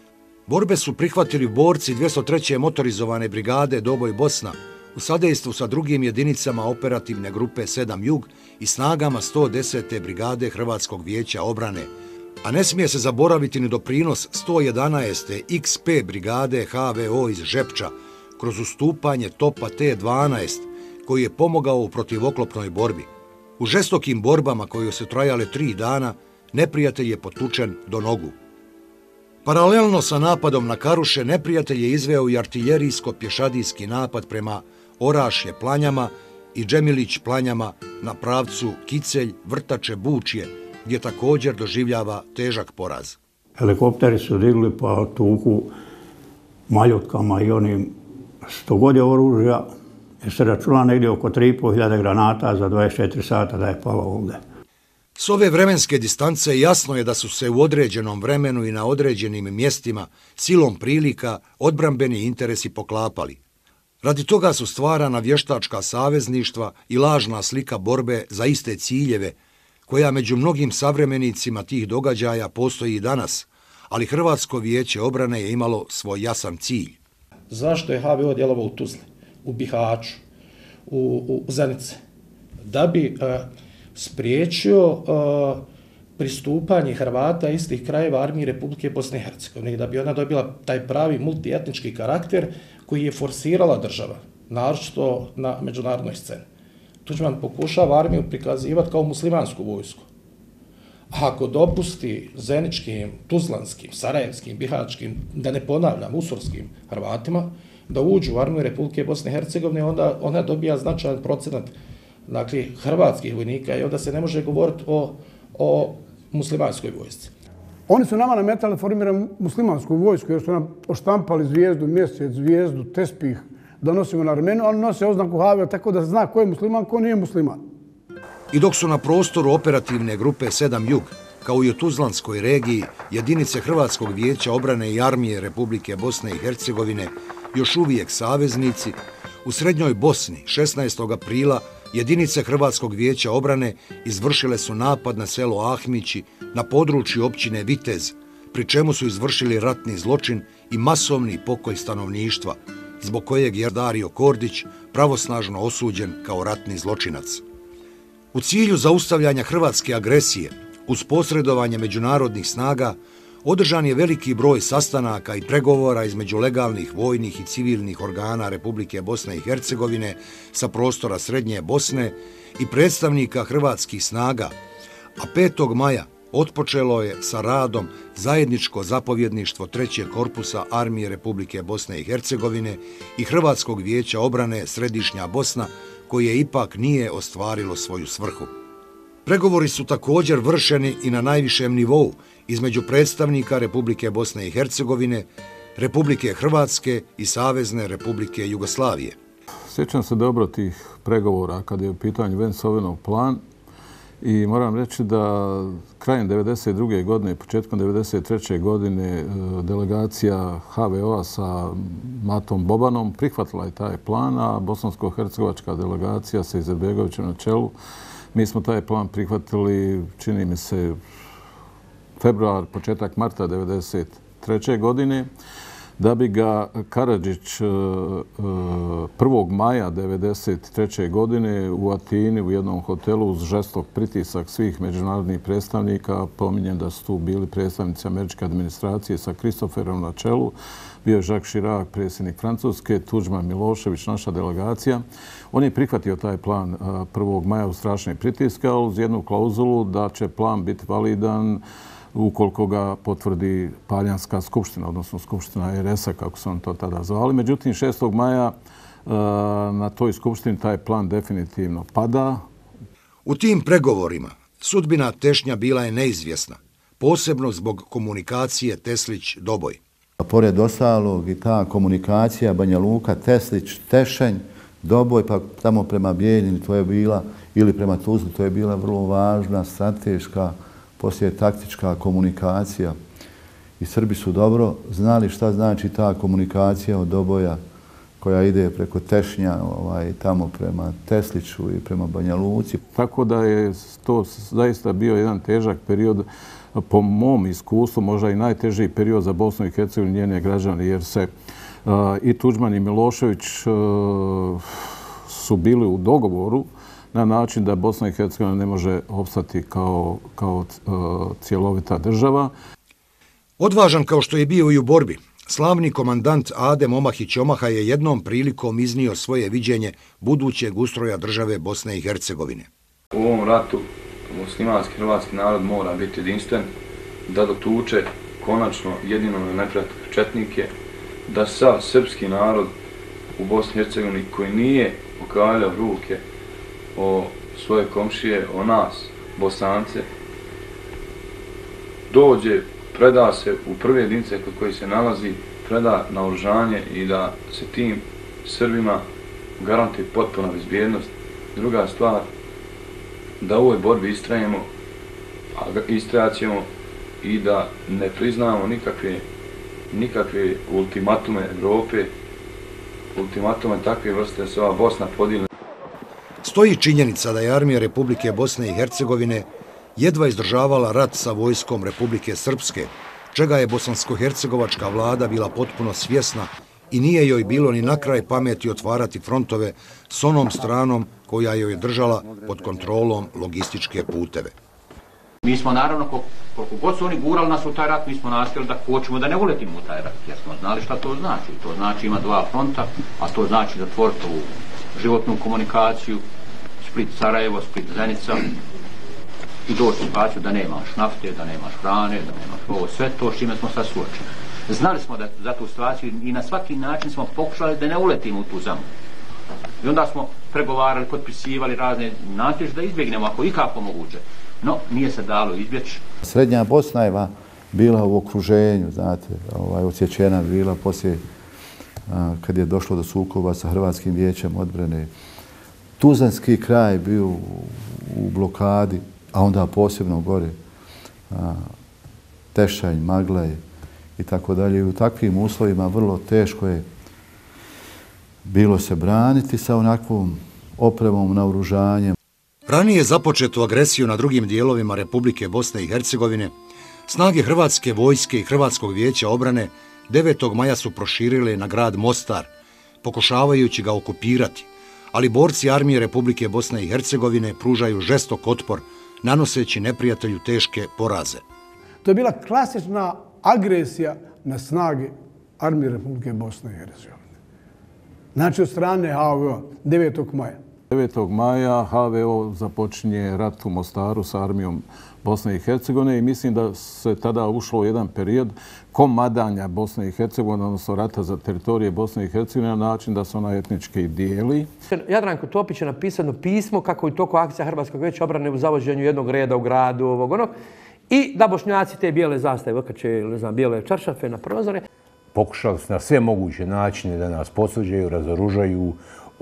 Borbe su prihvatili borci dvjesto treće motorizovane brigade Doboj Bosna u sadejstvu sa drugim jedinicama operativne grupe sedam Jug i snagama sto desete brigade Hrvatskog vijeća obrane, a ne smije se zaboraviti ni doprinos sto jedanaeste X P brigade H V O iz Žepča kroz ustupanje topa T dvanaest koji je pomogao u protivoklopnoj borbi. U žestokim borbama koje su trajale tri dana, neprijatelj je potučen do nogu. Paralelno sa napadom na Karuše, neprijatelj je izveo i artiljerijsko-pješadijski napad prema Orašje Planjama i Džemilić Planjama na pravcu Kicelj, Vrtače, Bučje, gdje također doživljava težak poraz. Helikopteri su digli pa tuku maljutkama i onim stogode oružja, jer se računa negdje oko tri i pol hiljade granata za dvadeset četiri sata da je palo ovdje. S ove vremenske distance jasno je da su se u određenom vremenu i na određenim mjestima silom prilika odbrambeni interesi poklapali. Radi toga su stvarana vještačka savezništva i lažna slika borbe za iste ciljeve, koja među mnogim savremenicima tih događaja postoji i danas, ali Hrvatsko vijeće obrane je imalo svoj jasan cilj. Zašto je H V O djelovao u Tuzli, u Bihaću, u, u Zenice? Da bi uh, spriječio uh, pristupanje Hrvata iz tih krajeva armiji Republike Bosne i Hercegovine, da bi ona dobila taj pravi multietnički karakter koji je forsirala država, naročito na međunarodnoj sceni. Tuđman pokušava armiju prikazivati kao muslimansku vojsku. A ako dopusti zeničkim, tuzlanskim, sarajevskim, bihačkim, da ne ponavljam, usurskim Hrvatima, da uđu u armiju Republike Bosne i Hercegovine, onda ona dobija značajan procenat, dakle, hrvatskih vojnika i onda se ne može govoriti o, o muslimanskoj vojsci. Oni su nama nametali formiranu muslimansku vojsku jer su nam oštampali zvijezdu, mjesec, zvijezdu, tespih da nosimo na ramenu, ali nose oznaku H V O tako da zna ko je musliman, ko nije musliman. I dok su na prostoru operativne grupe sedam Jug, kao i u Tuzlanskoj regiji, jedinice Hrvatskog vijeća obrane i armije Republike Bosne i Hercegovine još uvijek saveznici, u Srednjoj Bosni šesnaestog aprila jedinice Hrvatskog vijeća obrane izvršile su napad na selo Ahmići na području općine Vitez, pri čemu su izvršili ratni zločin i masovni pokoj stanovništva, zbog kojeg je Dario Kordić pravosnažno osuđen kao ratni zločinac. U cilju zaustavljanja hrvatske agresije, uz posredovanje međunarodnih snaga, održan je veliki broj sastanaka i pregovora između legalnih vojnih i civilnih organa Republike Bosne i Hercegovine sa prostora Srednje Bosne i predstavnika hrvatskih snaga, a petog maja otpočelo je sa radom zajedničko zapovjedništvo trećeg korpusa Armije Republike Bosne i Hercegovine i Hrvatskog vijeća obrane Središnja Bosna, koje ipak nije ostvarilo svoju svrhu. Pregovori su također vršeni i na najvišem nivou između predstavnika Republike Bosne i Hercegovine, Republike Hrvatske i Savezne Republike Jugoslavije. Sjećam se dobro tih pregovora kad je u pitanju Vance-Owenov plan i moram reći da krajem devedeset druge godine i početkom devedeset treće godine delegacija H V O-a sa Matom Bobanom prihvatila je taj plan, a bosansko-hercegovačka delegacija sa Izetbegovićem na čelu. Mi smo taj plan prihvatili, čini mi se, februar, početak marta devedeset treće godine, da bi ga Karadžić prvog maja devedeset treće godine u Atini u jednom hotelu uz žestok pritisak svih međunarodnih predstavnika, pominjem da su tu bili predstavnici američke administracije sa Kristoferom na čelu, bio je Jacques Chirac, predsjednik Francuske, Tudžman, Milošević, naša delegacija. On je prihvatio taj plan prvog maja u strašne pritiske, ali uz jednu klauzulu da će plan biti validan ukoliko ga potvrdi Paljanska skupština, odnosno skupština R S-a, kako su on to tada zvali. Međutim, šestog maja na toj skupštini taj plan definitivno pada. U tim pregovorima sudbina Tešnja bila je neizvjesna, posebno zbog komunikacije Teslić-Doboj. Pored ostalog i ta komunikacija Banja Luka, Teslić, Tešanj, Doboj, pa tamo prema Bijeljini, to je bila, ili prema Tuzli, to je bila vrlo važna, strateška, poslije taktička komunikacija. I Srbi su dobro znali šta znači ta komunikacija od Doboja koja ide preko Tešnja, ovaj, tamo prema Tesliću i prema Banja Luci. Tako da je to zaista bio jedan težak period, po mom iskustvu, možda i najteži period za Bosnu i Hercegovinu i njene građane, jer se uh, i Tudžman i Milošević uh, su bili u dogovoru na način da Bosna i Hercegovina ne može opstati kao, kao uh, cjelovita država. Odvažan kao što je bio i u borbi, slavni komandant Adem Omahić Omaha je jednom prilikom iznio svoje viđenje budućeg ustroja države Bosne i Hercegovine. U ovom ratu muslimanski hrvatski narod mora biti jedinstven, da dotuče konačno jedino na neprijatelje četnike, da sav srpski narod u Bosni i Hercegovini koji nije okaljao ruke o svoje komšije, o nas, Bosance, dođe, preda se u prve jedinice kod koji se nalazi, preda naoružanje i da se tim Srbima garanti potpuna bezbjednost. Druga stvar, da u ovoj borbi istrajemo, a istrajat ćemo i da ne priznamo nikakve, nikakve ultimatume Evrope, ultimatume takve vrste da se ova Bosna podijeli. Stoji činjenica da je armija Republike Bosne i Hercegovine jedva izdržavala rat sa vojskom Republike Srpske, čega je bosansko-hercegovačka vlada bila potpuno svjesna i nije joj bilo ni na kraj pameti otvarati frontove s onom stranom koja joj je držala pod kontrolom logističke puteve. Mi smo naravno, koliko god su oni gurali nas u taj rat, mi smo nastavili da hoćemo da ne uletimo u taj rat, jer smo znali šta to znači. To znači ima dva fronta, a to znači zatvoriti ovu životnu komunikaciju, Split-Sarajevo, Split-Zenica, i doći u situaciju da nemaš nafte, da nemaš hrane, da nemaš ovo, sve to s čime smo sad suočeni. Znali smo da za tu situaciju i na svaki način smo pokušali da ne uletimo u tu zamku. I onda smo pregovarali, potpisivali razne nateže da izbjegnemo ako i kako moguće. No, nije se dalo izbjeći. Srednja Bosna je bila u okruženju, znate, ovaj, odsječena bila poslije a, kad je došlo do sukoba sa Hrvatskim vijećem odbrane. Tuzlanski kraj bio u, u blokadi, a onda posebno gore a, Tešanj, Maglaj i tako dalje. U takvim uslovima vrlo teško je bilo se braniti sa onakvom opremom, naoružanjem. Ranije započetu agresiju na drugim dijelovima Republike Bosne i Hercegovine, snage Hrvatske vojske i Hrvatskog vijeća obrane devetog maja su proširile na grad Mostar, pokušavajući ga okupirati, ali borci armije Republike Bosne i Hercegovine pružaju žestok otpor, nanoseći neprijatelju teške poraze. To je bila klasična agresija na snage armije Republike Bosne i Hercegovine. Znači od strane H V O devetog maja. devetog maja H V O započinje rat u Mostaru sa armijom Bosne i Hercegovine i mislim da se tada ušlo u jedan period komadanja Bosne i Hercegovine, odnosno rata za teritorije Bosne i Hercegovine na način da se ona etnički dijeli. Jadranko Topić je napisano pismo kako je toko akcija Hrvatskog vijeća obrane u zavođenju jednog reda u gradu, ovog onog, i da Bošnjaci te bijele zastave okače, ne znam, bijele čaršafe na prozore. Pokušali su na sve moguće načine da nas posuđaju, razoružaju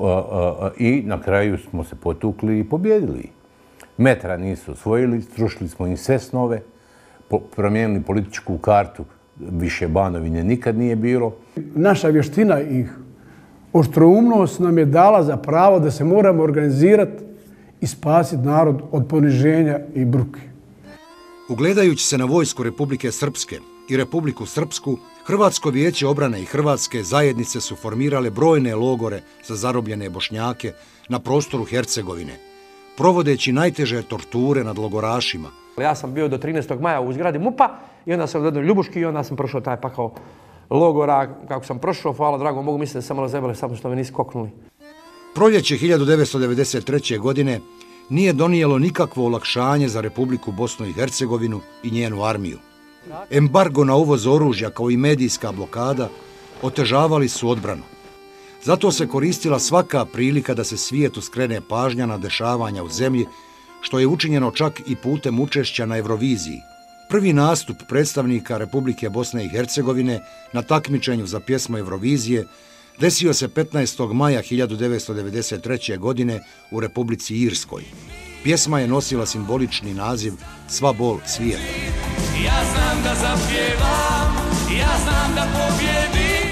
i na kraju smo se potukli i pobjedili. Metra nisu osvojili, srušili smo im sve snove, promijenili političku kartu, više Banovine nikad nije bilo. Naša vještina i oštroumnost nam je dala za pravo da se moramo organizirati i spasiti narod od poniženja i bruke. Ugledajući se na vojsku Republike Srpske i Republiku Srpsku, Hrvatsko vijeće obrane i Hrvatske zajednice su formirale brojne logore za zarobljene Bošnjake na prostoru Hercegovine, provodeći najteže torture nad logorašima. Ja sam bio do trinaestog maja u zgradi MUP-a i onda sam do Ljubuški i onda sam prošao taj pakao logora. Kako sam prošao, hvala dragom Bogu, mislim da sam malo zebali, samo što me nisu koknuli. Proljeće hiljadu devetsto devedeset treće. godine nije donijelo nikakvo olakšanje za Republiku Bosnu i Hercegovinu i njenu armiju. Embargo na uvoz oružja kao i medijska blokada otežavali su odbranu. Zato se koristila svaka prilika da se svijetu skrene pažnja na dešavanja u zemlji, što je učinjeno čak i putem učešća na Euroviziji. Prvi nastup predstavnika Republike Bosne i Hercegovine na takmičenju za pjesmu Eurovizije desio se petnaestog maja hiljadu devetsto devedeset treće. godine u Republici Irskoj. Pjesma je nosila simbolični naziv Sva bol svijeta. Ja znam da zapjevam, ja znam da pobjedim.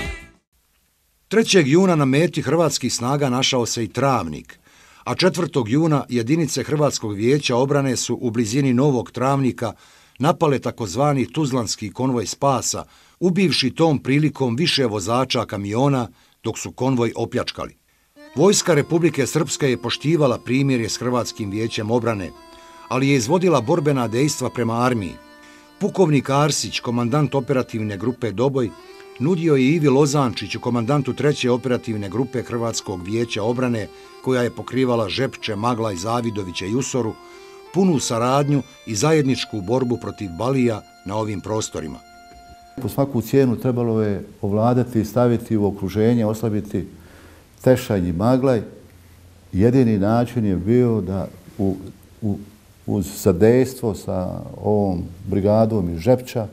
trećeg juna na meti hrvatskih snaga našao se i Travnik, a četvrtog juna jedinice Hrvatskog vijeća obrane su u blizini Novog Travnika napale takozvani Tuzlanski konvoj spasa, ubivši tom prilikom više vozača kamiona dok su konvoj opljačkali. Vojska Republike Srpske je poštivala primirje s Hrvatskim vijećem obrane, ali je izvodila borbena dejstva prema armiji. Pukovnik Arsić, komandant operativne grupe Doboj, nudio je Ivi Lozančiću, komandantu treće operativne grupe Hrvatskog vijeća obrane, koja je pokrivala Žepče, Maglaj, Zavidovića i Usoru, punu saradnju i zajedničku borbu protiv Balija na ovim prostorima. Po svaku cijenu trebalo je ovladati i staviti u okruženje, oslabiti Tešanj i Maglaj. Jedini način je bio da u, u, uz sadejstvo sa ovom brigadom iz Žepča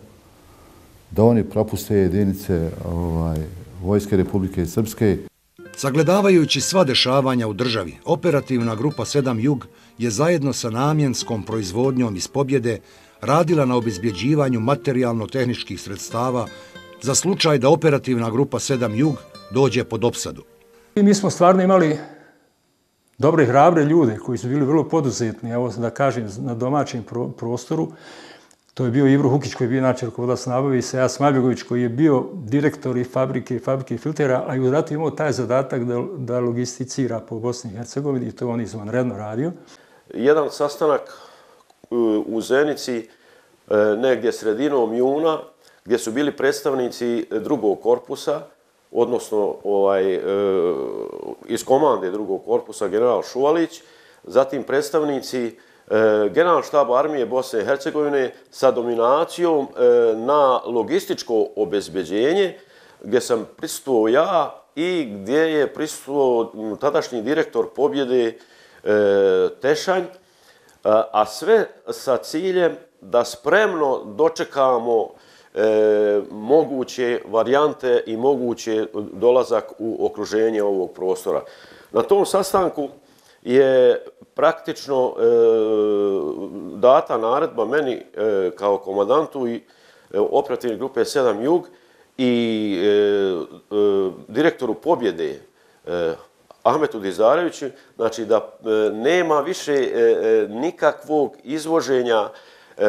da oni propuste jedinice ovaj, Vojske Republike Srpske. Sagledavajući sva dešavanja u državi, operativna grupa sedam Jug je zajedno sa namjenskom proizvodnjom iz Pobjede radila na obezbjeđivanju materijalno-tehničkih sredstava za slučaj da operativna grupa sedam Jug dođe pod opsadu. Mi smo stvarno imali dobre i hrabre ljude koji su bili vrlo poduzetni, evo da kažem, na domaćem prostoru. To je bio Ibro Hukić koji je bio inače rukovodilac nabave i Seja Smaljegović koji je bio direktor i fabrike i fabrike filtera, a i u ratu imao taj zadatak da, da logisticira po Bosni i Hercegovini i to on izvanredno radio. Jedan sastanak u Zenici negdje sredinom juna gdje su bili predstavnici drugog korpusa, odnosno ovaj, iz komande drugog korpusa general Šuvalić, zatim predstavnici Generalnog štaba armije Bosne i Hercegovine sa dominacijom na logističko obezbeđenje, gdje sam prisustvovao ja i gdje je prisustvovao tadašnji direktor Pobjede Tešanj, a sve sa ciljem da spremno dočekamo moguće varijante i moguće dolazak u okruženje ovog prostora. Na tom sastanku je praktično e, data naredba meni e, kao komandantu i e, operativne grupe sedam Jug i e, e, direktoru Pobjede e, Ahmetu Dizareviću, znači da e, nema više e, nikakvog izvoženja e,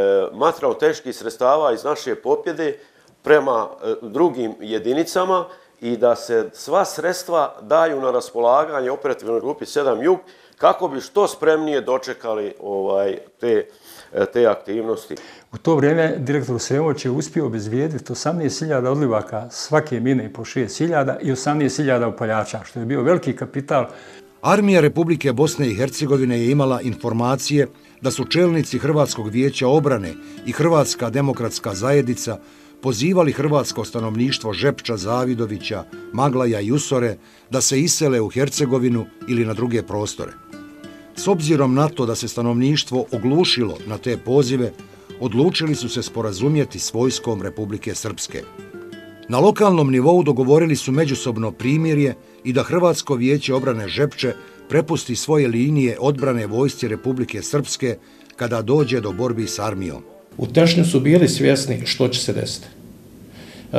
materijalno-tehničkih sredstava iz naše Pobjede prema e, drugim jedinicama i da se sva sredstva daju na raspolaganje operativnoj grupi sedam Jug kako bi što spremnije dočekali ovaj, te, te aktivnosti. U to vrijeme direktor Sremović je uspio obezvijediti osamnaest hiljada odlivaka svake mine po šest hiljada i osamnaest hiljada upaljača, što je bio veliki kapital. Armija Republike Bosne i Hercegovine je imala informacije da su čelnici Hrvatskog vijeća obrane i Hrvatska demokratska zajednica pozivali hrvatsko stanovništvo Žepča, Zavidovića, Maglaja i Usore da se isele u Hercegovinu ili na druge prostore. S obzirom na to da se stanovništvo oglušilo na te pozive, odlučili su se sporazumjeti s vojskom Republike Srpske. Na lokalnom nivou dogovorili su međusobno primirje i da Hrvatsko vijeće obrane Žepče prepusti svoje linije odbrane vojsci Republike Srpske kada dođe do borbi s armijom. U Tešnju su bili svjesni što će se desiti. E,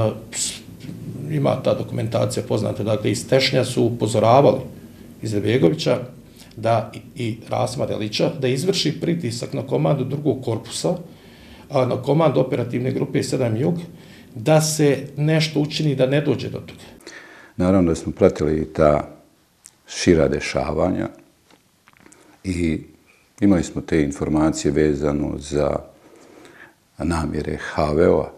ima ta dokumentacija poznata, dakle iz Tešnja su upozoravali Izetbegovića da, i, i Rasima Delića da izvrši pritisak na komandu drugog korpusa, a na komandu operativne grupe sedam Jug, da se nešto učini da ne dođe do toga. Naravno da smo pratili ta šira dešavanja i imali smo te informacije vezano za namjere ha ve o-a.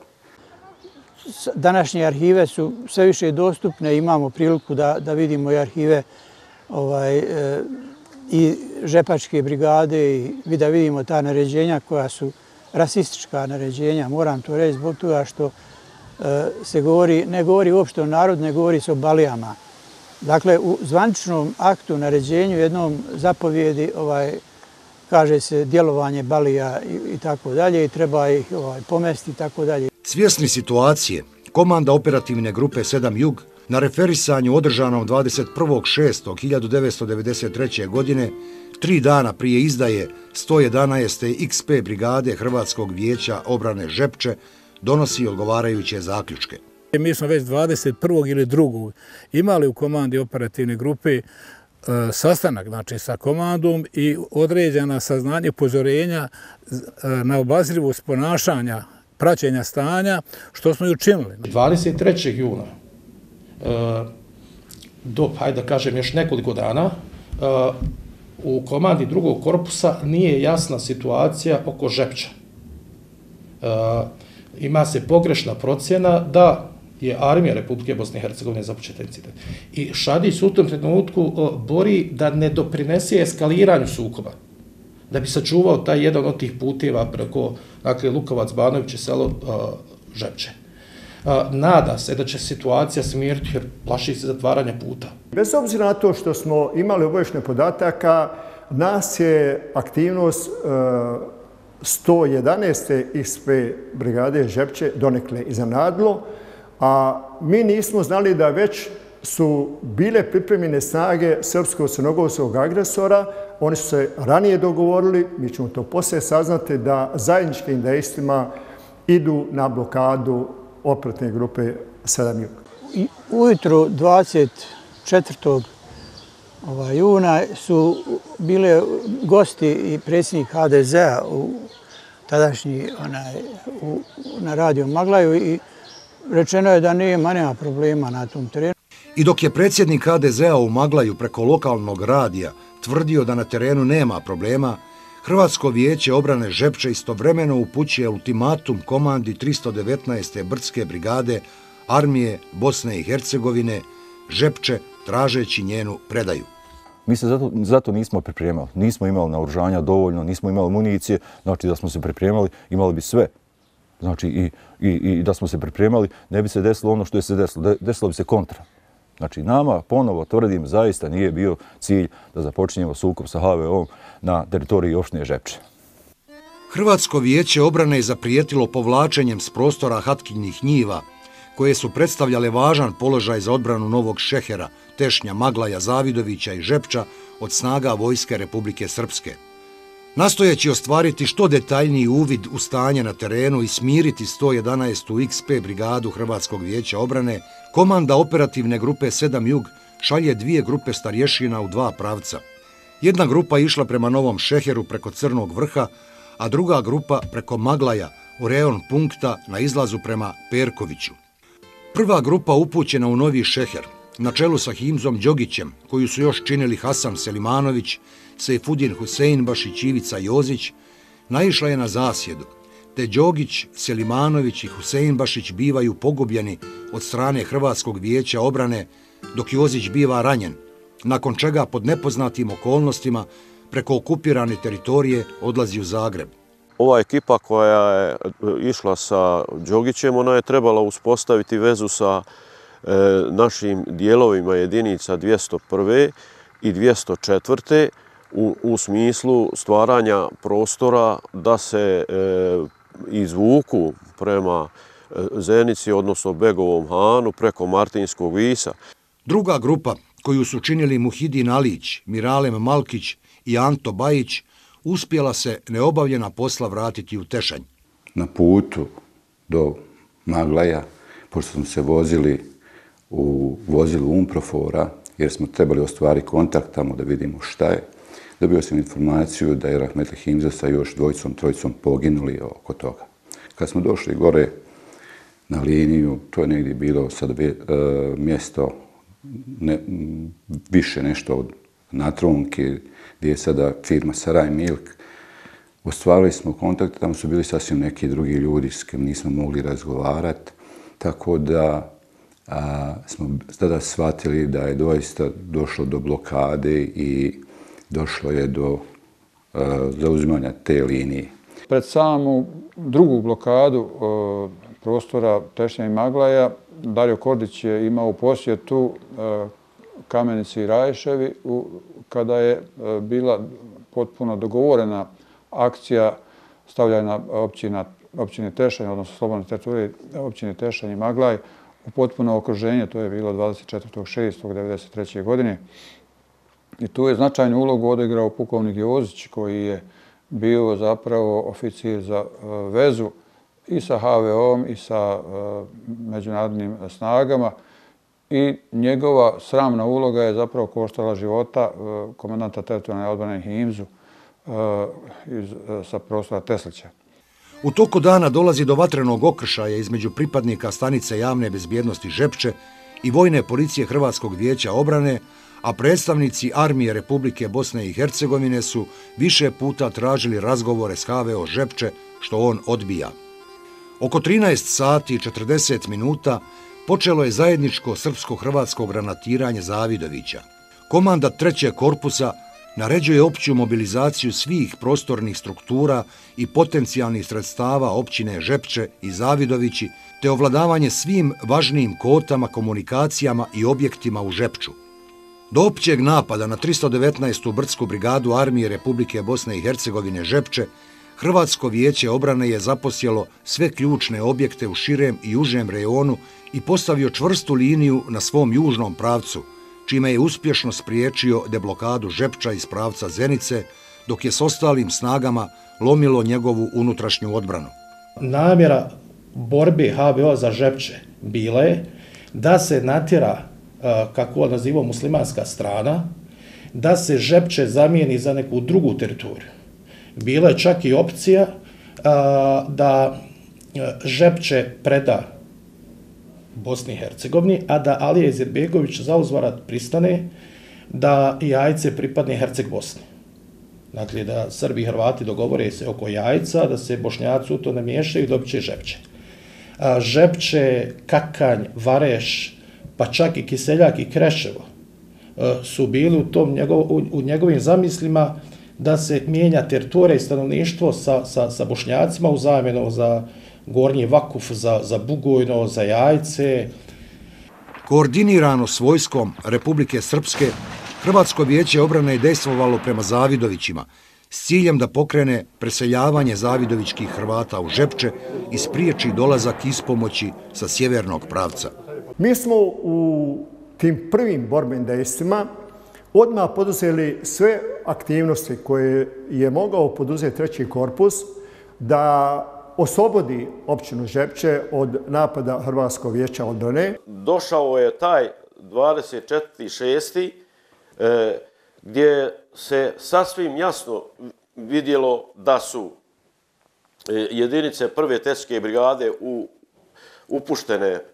Današnje arhive su sve više dostupne, imamo priliku da, da vidimo i arhive ovaj, e, i Žepačke brigade i da vidimo ta naređenja koja su rasistička naređenja. Moram to reći zbog toga što e, se govori, ne govori uopšte o narodu, ne govori se o balijama. Dakle, u zvaničnom aktu, naređenju, jednom zapovjedi, ovaj, kaže se djelovanje balija i, i tako dalje i treba ih ovaj, pomesti i tako dalje. Svjesni situacije, komanda operativne grupe sedam Jug na referisanju održanom dvadeset prvog šestog hiljadu devetsto devedeset treće. godine, tri dana prije izdaje sto jedanaeste iks pe brigade Hrvatskog vijeća obrane Žepče, donosi odgovarajuće zaključke. Mi smo već dvadeset prvog ili drugog imali u komandi operativne grupe e, sastanak, znači sa komandom i određena saznanje upozorenja e, na obazrivost ponašanja, praćenja stanja, što smo i učinili. dvadeset trećeg juna, e, do, hajde da kažem, još nekoliko dana, e, u komandi drugog korpusa nije jasna situacija oko Žepča. E, ima se pogrešna procjena da je armija Republike Bosne i Hercegovine započeta incident. I Šadić u tom trenutku bori da ne doprinese eskaliranju sukoba, da bi sačuvao taj jedan od tih puteva preko, dakle, Lukovac, Banović i selo uh, Žepče. Uh, nada se da će situacija smiriti jer plaši se zatvaranja puta. Bez obzira na to što smo imali obavještajne podataka, nas je aktivnost uh, sto jedanaeste iks pe brigade Žepče donekle iznenadilo, a mi nismo znali da već su bile pripremljene snage srpsko-crnogorskog agresora. Oni su se ranije dogovorili, mi ćemo to poslije saznati, da zajedničkim dejstvima idu na blokadu operativne grupe sedam Jug. Ujutro dvadeset četvrtog juna su bile gosti i predsjednik ha de zea u tadašnji onaj, u, na radio Maglaju i rečeno je da nema, nema problema na tom terenu. I dok je predsjednik ha de zea u Maglaju preko lokalnog radija tvrdio da na terenu nema problema, Hrvatsko vijeće obrane Žepče istovremeno upućuje ultimatum komandi tristo devetnaeste brdske brigade armije Bosne i Hercegovine Žepče tražeći njenu predaju. Mi se zato, zato nismo pripremali. Nismo imali naoružanja dovoljno, nismo imali municije, znači da smo se pripremali, imali bi sve. Znači i, i, i da smo se pripremali, ne bi se desilo ono što je se desilo, desilo bi se kontra. Znači nama, ponovo tvrdim, zaista nije bio cilj da započinjemo sukob sa ha ve o-om na teritoriji opštine Žepče. Hrvatsko vijeće obrane je zaprijetilo povlačenjem s prostora Hatkinjih njiva, koje su predstavljale važan položaj za odbranu Novog Šehera, Tešnja, Maglaja, Zavidovića i Žepča od snaga Vojske Republike Srpske. Nastojeći ostvariti što detaljniji uvid u stanje na terenu i smiriti sto jedanaestu iks pe brigadu Hrvatskog vijeća obrane, komanda operativne grupe sedam Jug šalje dvije grupe starješina u dva pravca. Jedna grupa išla prema Novom Šeheru preko Crnog vrha, a druga grupa preko Maglaja u rejon punkta na izlazu prema Perkoviću. Prva grupa upućena u Novi Šeher, na čelu sa Himzom Đogićem, koju su još činili Hasan Selimanović, Sejfudin Huseinbašić i Ivica Jozić, naišla je na zasjedu, te Đogić, Selimanović i Huseinbašić bivaju pogubljeni od strane Hrvatskog vijeća obrane, dok Jozić biva ranjen, nakon čega pod nepoznatim okolnostima preko okupirane teritorije odlazi u Zagreb. Ova ekipa koja je išla sa Đogićem, ona je trebala uspostaviti vezu sa e, našim dijelovima jedinica dvjesto prve i dvjesto četvrte u, u smislu stvaranja prostora da se e, izvuku prema Zenici, odnosno Begovom Hanu, preko Martinskog Visa. Druga grupa, koju su činili Muhidin Alić, Miralem Malkić i Anto Bajić, uspjela se neobavljena posla vratiti u Tešanj. Na putu do Maglaja, pošto smo se vozili u vozilu Umprofora, jer smo trebali ostvariti kontakt tamo da vidimo šta je, dobio sam informaciju da je Rahmetli Himza sa još dvojicom, trojicom poginuli oko toga. Kad smo došli gore na liniju, to je negdje bilo sad e, mjesto ne, više nešto od Natronke, gdje je sada firma Saraj Milk. Ostvarili smo kontakt, tamo su bili sasvim neki drugi ljudi s kim nismo mogli razgovarati, tako da a, smo tada shvatili da je doista došlo do blokade i došlo je do a, zauzimanja te linije. Pred samu drugu blokadu a, prostora Tešnja i Maglaja, Dario Kordić je imao u posjetu a, Kamenici i Rajševi, u, kada je a, bila potpuno dogovorena akcija stavljanja općina, općine Tešanj, odnosno slobodne teritorije općine Tešanj i Maglaj u potpuno okruženje. To je bilo dvadeset četvrtog šestog devedeset treće. godine. I tu je značajnu ulogu odigrao pukovnik Jozić, koji je bio zapravo oficir za uh, vezu i sa ha ve om i sa uh, međunarodnim snagama. I njegova sramna uloga je zapravo koštala života uh, komandanta teritorijalne odbrane Himzu uh, iz, uh, sa prostora Teslića. U toku dana dolazi do vatrenog okršaja između pripadnika stanice javne bezbjednosti Žepče i vojne policije Hrvatskog vijeća obrane, a predstavnici armije Republike Bosne i Hercegovine su više puta tražili razgovore s ha ve o Žepče, što on odbija. Oko trinaest sati i četrdeset minuta počelo je zajedničko srpsko-hrvatsko granatiranje Zavidovića. Komanda trećeg korpusa naređuje opću mobilizaciju svih prostornih struktura i potencijalnih sredstava općine Žepče i Zavidovići, te ovladavanje svim važnijim kotama, komunikacijama i objektima u Žepču. Do općeg napada na tristo devetnaestu brdsku brigadu armije Republike Bosne i Hercegovine Žepče, Hrvatsko vijeće obrane je zaposjelo sve ključne objekte u širem i užem rejonu i postavio čvrstu liniju na svom južnom pravcu, čime je uspješno spriječio deblokadu Žepča iz pravca Zenice, dok je s ostalim snagama lomilo njegovu unutrašnju odbranu. Namjera borbe ha ve o za Žepče bila je da se natjera, kako on nazivao, muslimanska strana, da se Žepče zamijeni za neku drugu teritoriju. Bila je čak i opcija da Žepče preda Bosni i Hercegovini, a da Alija Izetbegović za uzvrat pristane da Jajce pripadne Herceg Bosni. Dakle, da Srbi i Hrvati dogovore se oko Jajca, da se Bošnjaci u to ne miješaju i dobit će Žepče. A, Žepče, Kakanj, Vareš, pa čak i Kiseljak i Kreševo a, su bili u, tom njegov, u, u njegovim zamislima da se mijenja teritorija i stanovništvo sa, sa, sa Bošnjacima u zamjenu za Gornji Vakuf, za, za Bugojno, za Jajce. Koordinirano s vojskom Republike Srpske, Hrvatsko vijeće obrane je dejstvovalo prema Zavidovićima s ciljem da pokrene preseljavanje zavidovićkih Hrvata u Žepče i spriječi dolazak ispomoći sa sjevernog pravca. Mi smo u tim prvim borbenim dejstvima odmah poduzeli sve aktivnosti koje je mogao poduzeti treći korpus da oslobodi općinu Žepče od napada Hrvatskog vijeća odbrane. Došao je taj dvadeset četvrti šesti E, gdje se sasvim jasno vidjelo da su e, jedinice prve Teslijske brigade u, upuštene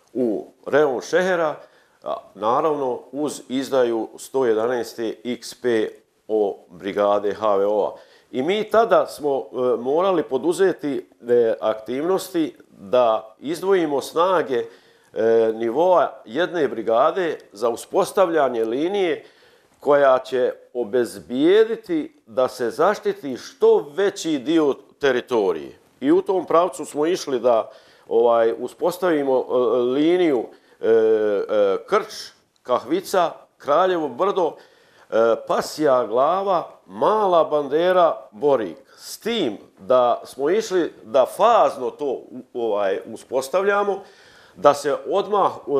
u reon Šehera, naravno uz izdaju sto jedanaest. X P O brigade H V O-a. I mi tada smo morali poduzeti aktivnosti da izdvojimo snage nivoa jedne brigade za uspostavljanje linije koja će obezbijediti da se zaštiti što veći dio teritorije. I u tom pravcu smo išli da ovaj, uspostavimo liniju Krč, Kahvica, Kraljevo brdo, Pasja glava, Mala bandera, Borik. S tim da smo išli da fazno to ovaj, uspostavljamo, da se odmah e,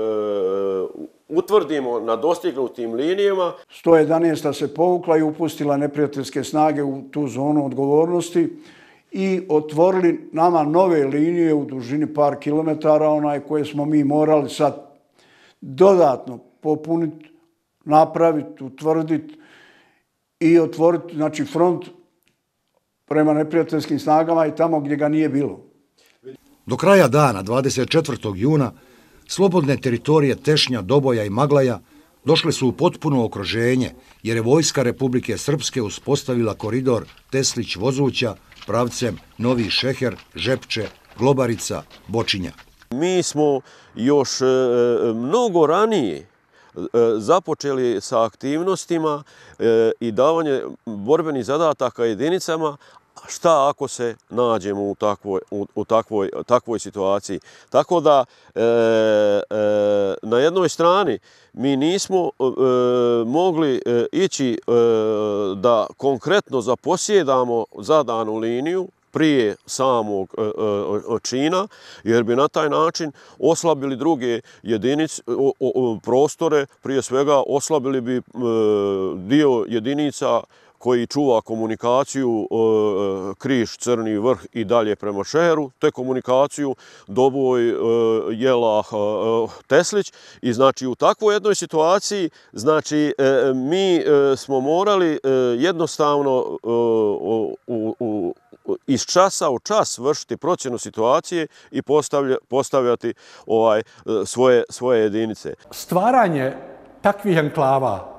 utvrdimo na dostignutim linijama. sto jedanaesta. se povukla i upustila neprijateljske snage u tu zonu odgovornosti i otvorili nama nove linije u dužini par kilometara, onaj koje smo mi morali sad dodatno popuniti, napraviti, utvrditi i otvoriti, znači, front prema neprijateljskim snagama i tamo gdje ga nije bilo. Do kraja dana, dvadeset četvrtog juna, slobodne teritorije Tešnja, Doboja i Maglaja došle su u potpuno okruženje, jer je vojska Republike Srpske uspostavila koridor Teslić-Vozuća pravcem Novi Šeher, Žepče, Globarica, Bočinja. Mi smo još e, mnogo ranije započeli sa aktivnostima e, i davanje borbenih zadataka jedinicama, šta ako se nađemo u takvoj, u, u takvoj, takvoj situaciji. Tako da e, e, na jednoj strani mi nismo e, mogli e, ići e, da konkretno zaposjedamo zadanu liniju prije samog e, e, čina, jer bi na taj način oslabili druge jedinice, o, o, prostore, prije svega oslabili bi e, dio jedinica koji čuva komunikaciju e, Križ, Crni vrh i dalje prema Šeheru, te komunikaciju Doboj, e, Jelah, e, Teslić. I znači u takvoj jednoj situaciji znači e, mi e, smo morali e, jednostavno e, u, u, iz časa u čas vršiti procjenu situacije i postavlja, postavljati ovaj, svoje, svoje jedinice. Stvaranje takvih enklava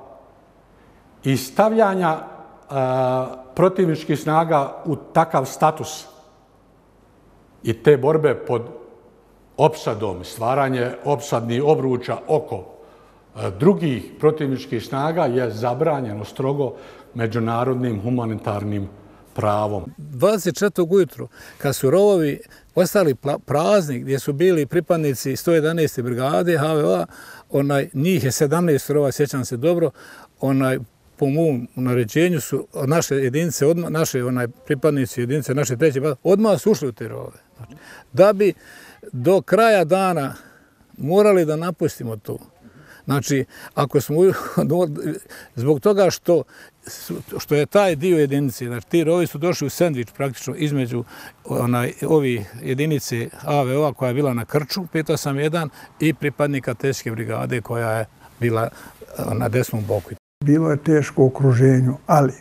i stavljanja protivničkih snaga u takav status i te borbe pod opsadom, stvaranje opsadnih obruča oko drugih protivničkih snaga je zabranjeno strogo međunarodnim humanitarnim pravom. dvadeset četvrtog ujutru, kad su rovovi ostali prazni, gdje su bili pripadnici sto jedanaeste. brigade H V O-a, onaj, njih je sedamnaest rova, sjećam se dobro, onaj, po mom naređenju su naše jedinice, odmah, naše onaj, pripadnici jedinice, naše treće, odmah su ušli u te rove. Znači, da bi do kraja dana morali da napustimo to. Znači, ako smo, zbog toga što, što je taj dio jedinice, znači ti rovi su došli u sendvič praktično između onaj, ovi jedinice H V O-a koja je bila na Krču, pet osam jedan, i pripadnika Teške brigade koja je bila na desnom boku. Bilo je teško u okruženju, ali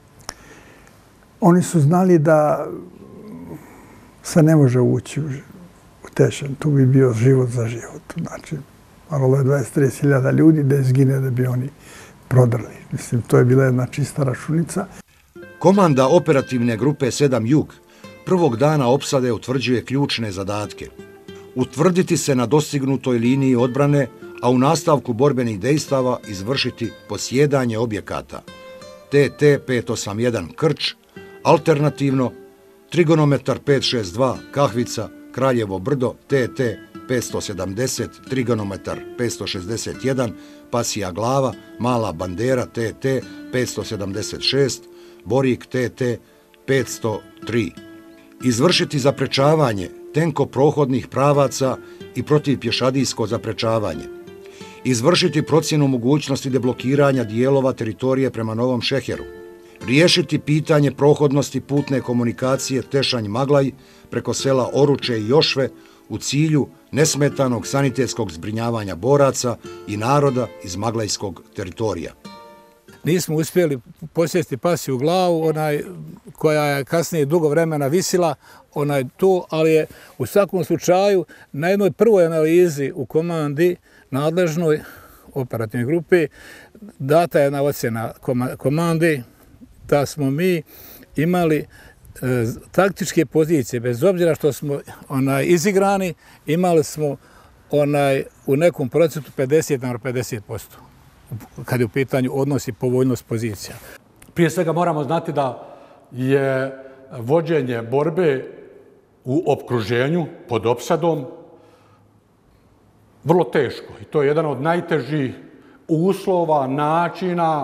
oni su znali da se ne može ući u Tešen. Tu bi bio život za život. Znači, moralo je dvadeset do trideset hiljada ljudi da izgine da bi oni prodrli. Mislim, to je bila jedna čista računica. Komanda operativne grupe sedam Jug prvog dana opsade utvrđuje ključne zadatke. Utvrditi se na dostignutoj liniji odbrane, a u nastavku borbenih dejstava izvršiti posjedanje objekata. T T pet osam jedan Krč, alternativno trigonometar pet šest dva Kahvica, Kraljevo brdo, T T petsto sedamdeset, trigonometar petsto šezdeset jedan, Pasija glava, Mala bandera, T T petsto sedamdeset šest, Borik, T T petsto tri. Izvršiti zaprečavanje tenko-prohodnih pravaca i protivpješadijsko zaprečavanje. Izvršiti procjenu mogućnosti deblokiranja dijelova teritorije prema Novom Šeheru. Riješiti pitanje prohodnosti putne komunikacije Tešanj-Maglaj preko sela Oruče i Jošve u cilju nesmetanog sanitetskog zbrinjavanja boraca i naroda iz maglajskog teritorija. Nismo uspjeli posjesti Pasiju glavu, onaj, koja je kasnije dugo vremena visila onaj to, ali je u svakom slučaju na jednoj prvoj analizi u komandi nadležnoj operativnoj grupi data je jedna ocjena komandi da smo mi imali e, taktičke pozicije, bez obzira što smo onaj, izigrani, imali smo onaj, u nekom procentu pedeset na pedeset posto kad je u pitanju odnos i povoljnost pozicija. Prije svega moramo znati da je vođenje borbe u okruženju pod opsadom vrlo teško i to je jedan od najtežih uslova, načina,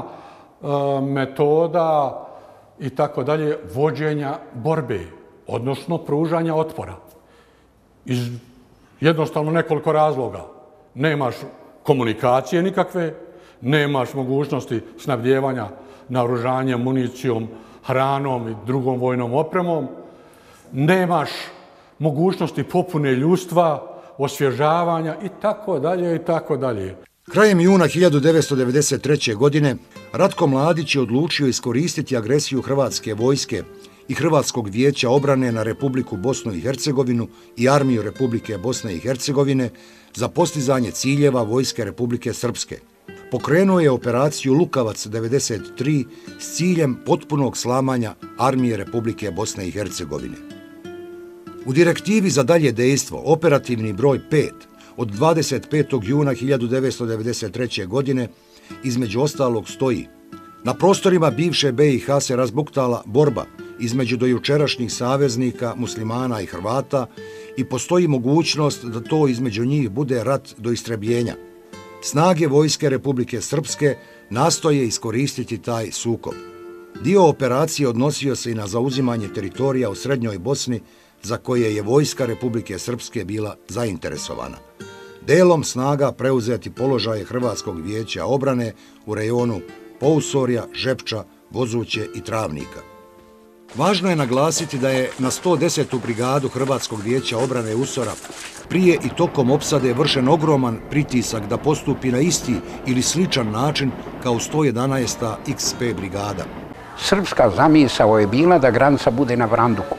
metoda i tako dalje vođenja borbe, odnosno pružanja otpora. Iz jednostavno nekoliko razloga. Nemaš komunikacije nikakve, nemaš mogućnosti snabdijevanja naoružanjem, municijom, hranom i drugom vojnom opremom, nemaš mogućnosti popune ljudstva, osvježavanja i tako dalje i tako dalje. Krajem juna hiljadu devetsto devedeset treće. godine Ratko Mladić je odlučio iskoristiti agresiju hrvatske vojske i Hrvatskog vijeća obrane na Republiku Bosnu i Hercegovinu i Armiju Republike Bosne i Hercegovine za postizanje ciljeva Vojske Republike Srpske. Pokrenuo je operaciju Lukavac devedeset tri s ciljem potpunog slamanja Armije Republike Bosne i Hercegovine. U direktivi za dalje dejstvo operativni broj pet od dvadeset petog juna hiljadu devetsto devedeset treće. godine između ostalog stoji: na prostorima bivše B i H se razbuktala borba između dojučerašnjih saveznika, muslimana i Hrvata i postoji mogućnost da to između njih bude rat do istrebljenja. Snage Vojske Republike Srpske nastoje iskoristiti taj sukob. Dio operacije odnosio se i na zauzimanje teritorija u Srednjoj Bosni za koje je Vojska Republike Srpske bila zainteresovana. Delom snaga preuzeti položaje Hrvatskog vijeća obrane u rejonu Pousorja, Žepča, Vozuće i Travnika. Važno je naglasiti da je na sto desetu brigadu Hrvatskog vijeća obrane Usora prije i tokom opsade vršen ogroman pritisak da postupi na isti ili sličan način kao sto jedanaesta X P brigada. Srpska zamisao je bila da granica bude na Vranduku.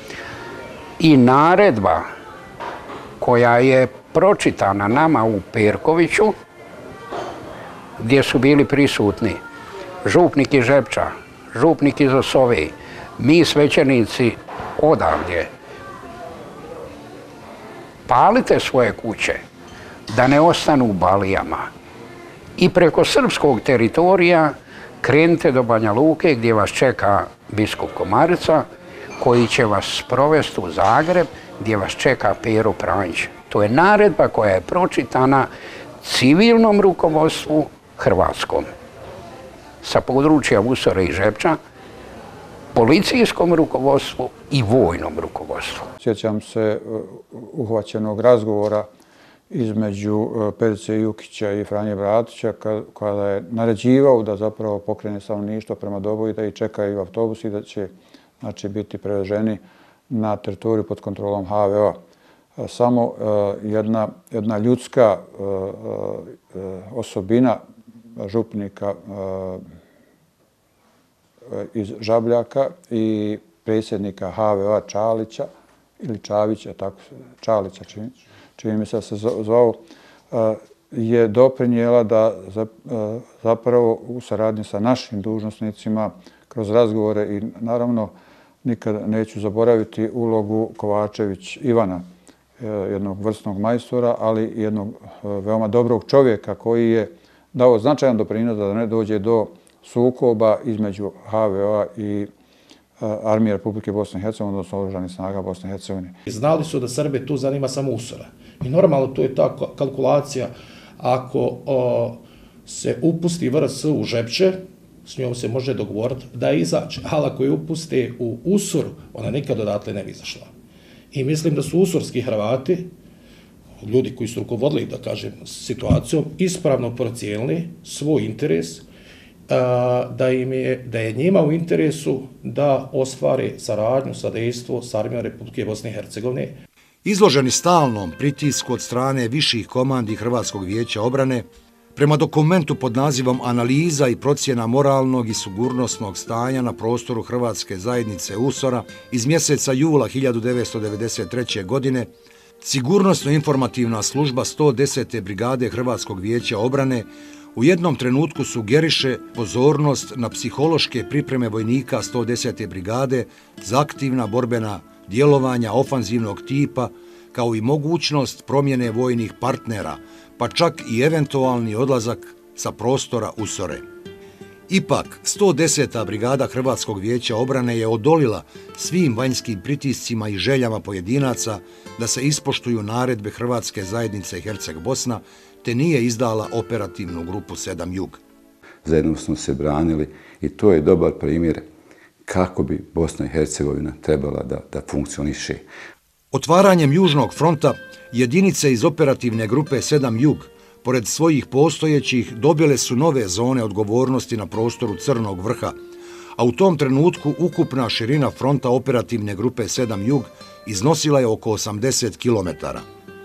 I naredba koja je pročitana nama u Perkoviću, gdje su bili prisutni župnik iz Žepča, župnik iz Osove, mi svećenici odavdje, palite svoje kuće da ne ostanu u Balijama i preko srpskog teritorija krenite do Banja Luke gdje vas čeka biskup Komarica koji će vas sprovesti u Zagreb gdje vas čeka Pero Pranjić. To je naredba koja je pročitana civilnom rukovodstvu hrvatskom sa područja Usora i Žepča, policijskom rukovodstvu i vojnom rukovodstvu. Sjećam se uhvaćenog razgovora između Perice Jukića i Franje Bratića kada je naređivao da zapravo pokrene stanovništvo prema Doboju i da ih čekaju autobusi i da će znači, biti preveženi na teritoriju pod kontrolom H V O. Samo jedna, jedna ljudska osobina župnika iz Žabljaka i predsjednika H V O Čalića ili Čavića, tako Čalića čini, čini mi se da se zvao, je doprinijela da zapravo u saradnji sa našim dužnosnicima kroz razgovore i naravno nikad neću zaboraviti ulogu Kovačević Ivana, jednog vrsnog majstora, ali jednog veoma dobrog čovjeka koji je dao značajan doprinos da ne dođe do sukoba između H V O-a i Armije Republike Bosne i Hercegovine, odnosno oružanih snaga Bosne i Hercegovine. Znali su da Srbe tu zanima samo Usora. I normalno to je ta kalkulacija. Ako o, se upusti V R S u Žepče, s njom se može dogovoriti da izađe. Ali ako je upuste u Usor, ona nikad odatle ne bi izašla. I mislim da su usorski Hrvati, ljudi koji su rukovodili, da kažem, situacijom, ispravno procijenili svoj interes, da, im je, da je njima u interesu da ostvare saradnju, sadejstvo s Armijom Republike Bosne i Hercegovine. Izloženi stalnom pritisku od strane viših komandi Hrvatskog vijeća obrane, Prema dokumentu pod nazivom Analiza i procjena moralnog i sigurnosnog stanja na prostoru Hrvatske zajednice USOR-a iz mjeseca jula hiljadu devetsto devedeset treće. godine, Sigurnosno-informativna služba sto desete brigade Hrvatskog vijeća obrane u jednom trenutku sugeriše pozornost na psihološke pripreme vojnika sto desete brigade za aktivna borbena djelovanja ofanzivnog tipa, kao i mogućnost promjene vojnih partnera, pa čak i eventualni odlazak sa prostora USOR-e. Ipak, sto deseta brigada Hrvatskog vijeća obrane je odolila svim vanjskim pritiscima i željama pojedinaca da se ispoštuju naredbe Hrvatske zajednice Herceg Bosna, te nije izdala operativnu grupu sedam Jug. Zajedno smo se branili i to je dobar primjer kako bi Bosna i Hercegovina trebala da, da funkcioniše. Otvaranjem Južnog fronta, jedinice iz operativne grupe sedam Jug, pored svojih postojećih, dobile su nove zone odgovornosti na prostoru Crnog vrha, a u tom trenutku ukupna širina fronta operativne grupe sedam Jug iznosila je oko osamdeset kilometara.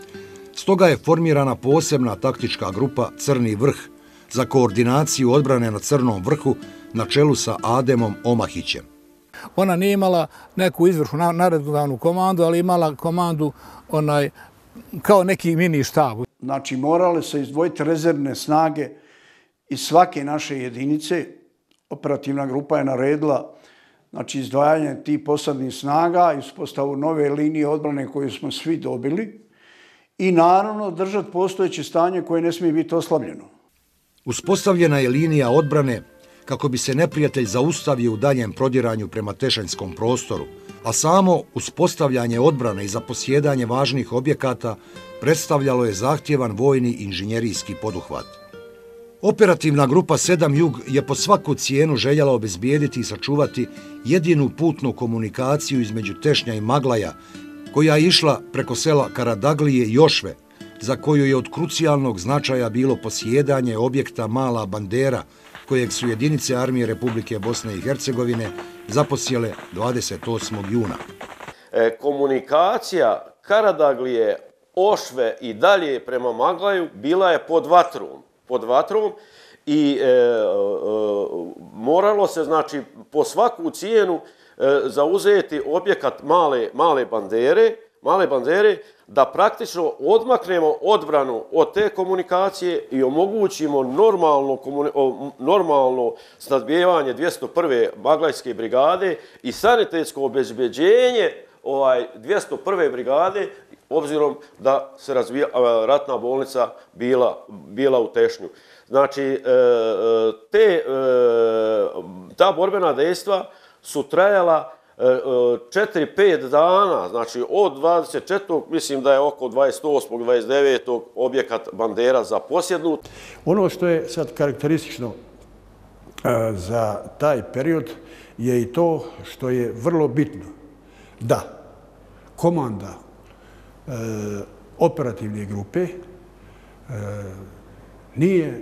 Stoga je formirana posebna taktička grupa Crni vrh za koordinaciju odbrane na Crnom vrhu na čelu sa Ademom Omahićem. Ona nije imala neku izvršnu naredbovanu komandu, ali imala komandu onaj, kao neki mini štab. Znači, morale se izdvojiti rezervne snage iz svake naše jedinice. Operativna grupa je naredila znači, izdvajanje tih posadnih snaga i uspostavu nove linije odbrane koju smo svi dobili i naravno držati postojeće stanje koje ne smije biti oslabljeno. Uspostavljena je linija odbrane kako bi se neprijatelj zaustavio u daljem prodiranju prema Tešanjskom prostoru, a samo uspostavljanje odbrane i zaposjedanje važnih objekata predstavljalo je zahtjevan vojni inženjerijski poduhvat. Operativna grupa sedam Jug je po svaku cijenu željela obezbijediti i sačuvati jedinu putnu komunikaciju između Tešnja i Maglaja, koja je išla preko sela Karadaglije i Jošve, za koju je od krucijalnog značaja bilo posjedanje objekta Mala Bandera, kojeg su jedinice armije Republike Bosne i Hercegovine zaposjele dvadeset osmog juna. E, komunikacija Karadaglije, Ošve i dalje prema Maglaju bila je pod vatrom. Pod vatrom i e, e, moralo se, znači, po svaku cijenu e, zauzeti objekat Male, male bandere, male bandere, da praktično odmaknemo odbranu od te komunikacije i omogućimo normalno, normalno snadbijevanje dvjesto prve Maglajske brigade i sanitetsko obezbeđenje ovaj, dvjesto prve brigade, obzirom da se razvija, ratna bolnica bila, bila u Tešnju. Znači, te, ta borbena dejstva su trajala četiri pet dana, znači od dvadeset četvrtog mislim da je oko dvadeset osmog dvadeset devetog objekat Bandera zaposjednut. Ono što je sad karakteristično za taj period je i to što je vrlo bitno da komanda e, operativne grupe e, nije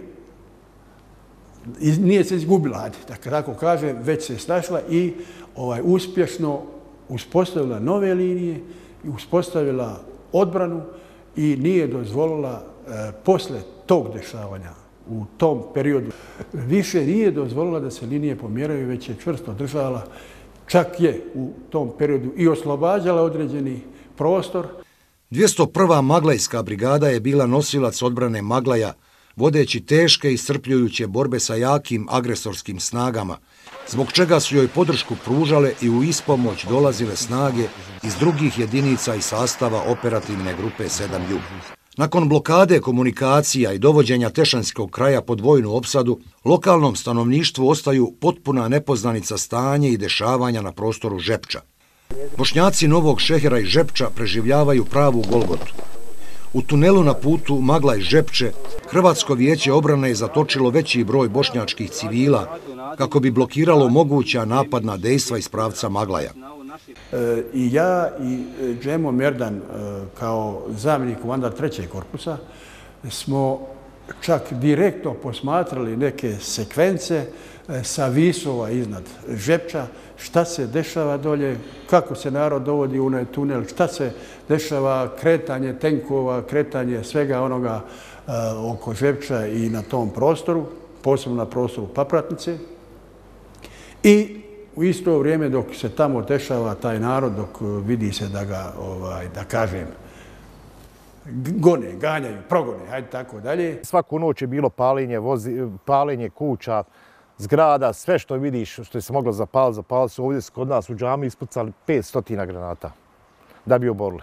nije se izgubila, da tako kažem, već se snašla i ovaj, uspješno uspostavila nove linije i uspostavila odbranu i nije dozvolila e, posle tog dešavanja u tom periodu više nije dozvolila da se linije pomjeraju, već je čvrsto držala, čak je u tom periodu i oslobađala određeni prostor. dvjesto prva Maglajska brigada je bila nosilac odbrane Maglaja, vodeći teške i iscrpljujuće borbe sa jakim agresorskim snagama, zbog čega su joj podršku pružale i u ispomoć dolazile snage iz drugih jedinica i sastava operativne grupe sedam Jug. Nakon blokade komunikacija i dovođenja Tešanjskog kraja pod vojnu opsadu, lokalnom stanovništvu ostaju potpuna nepoznanica stanje i dešavanja na prostoru Žepča. Bošnjaci Novog Šehera i Žepča preživljavaju pravu golgotu. U tunelu na putu Maglaj Žepče, Hrvatsko vijeće obrane je zatočilo veći broj bošnjačkih civila kako bi blokiralo moguća napadna dejstva iz pravca Maglaja. E, I ja i Džemo Merdan e, kao zamjenik komandar trećeg korpusa smo čak direktno posmatrali neke sekvence e, sa visova iznad Žepča, šta se dešava dolje, kako se narod dovodi u onaj tunel, šta se dešava, kretanje tenkova, kretanje svega onoga oko Žepča i na tom prostoru, posebno na prostoru Papratnice. I u isto vrijeme dok se tamo dešava taj narod, dok vidi se da ga, da kažem, gone, ganjaju, progone, hajde tako dalje. Svaku noć je bilo paljenje, paljenje kuća, zgrada, sve što vidiš, što je se moglo zapaliti, zapaliti su ovdje kod nas u džami ispucali petsto granata da bi oborili.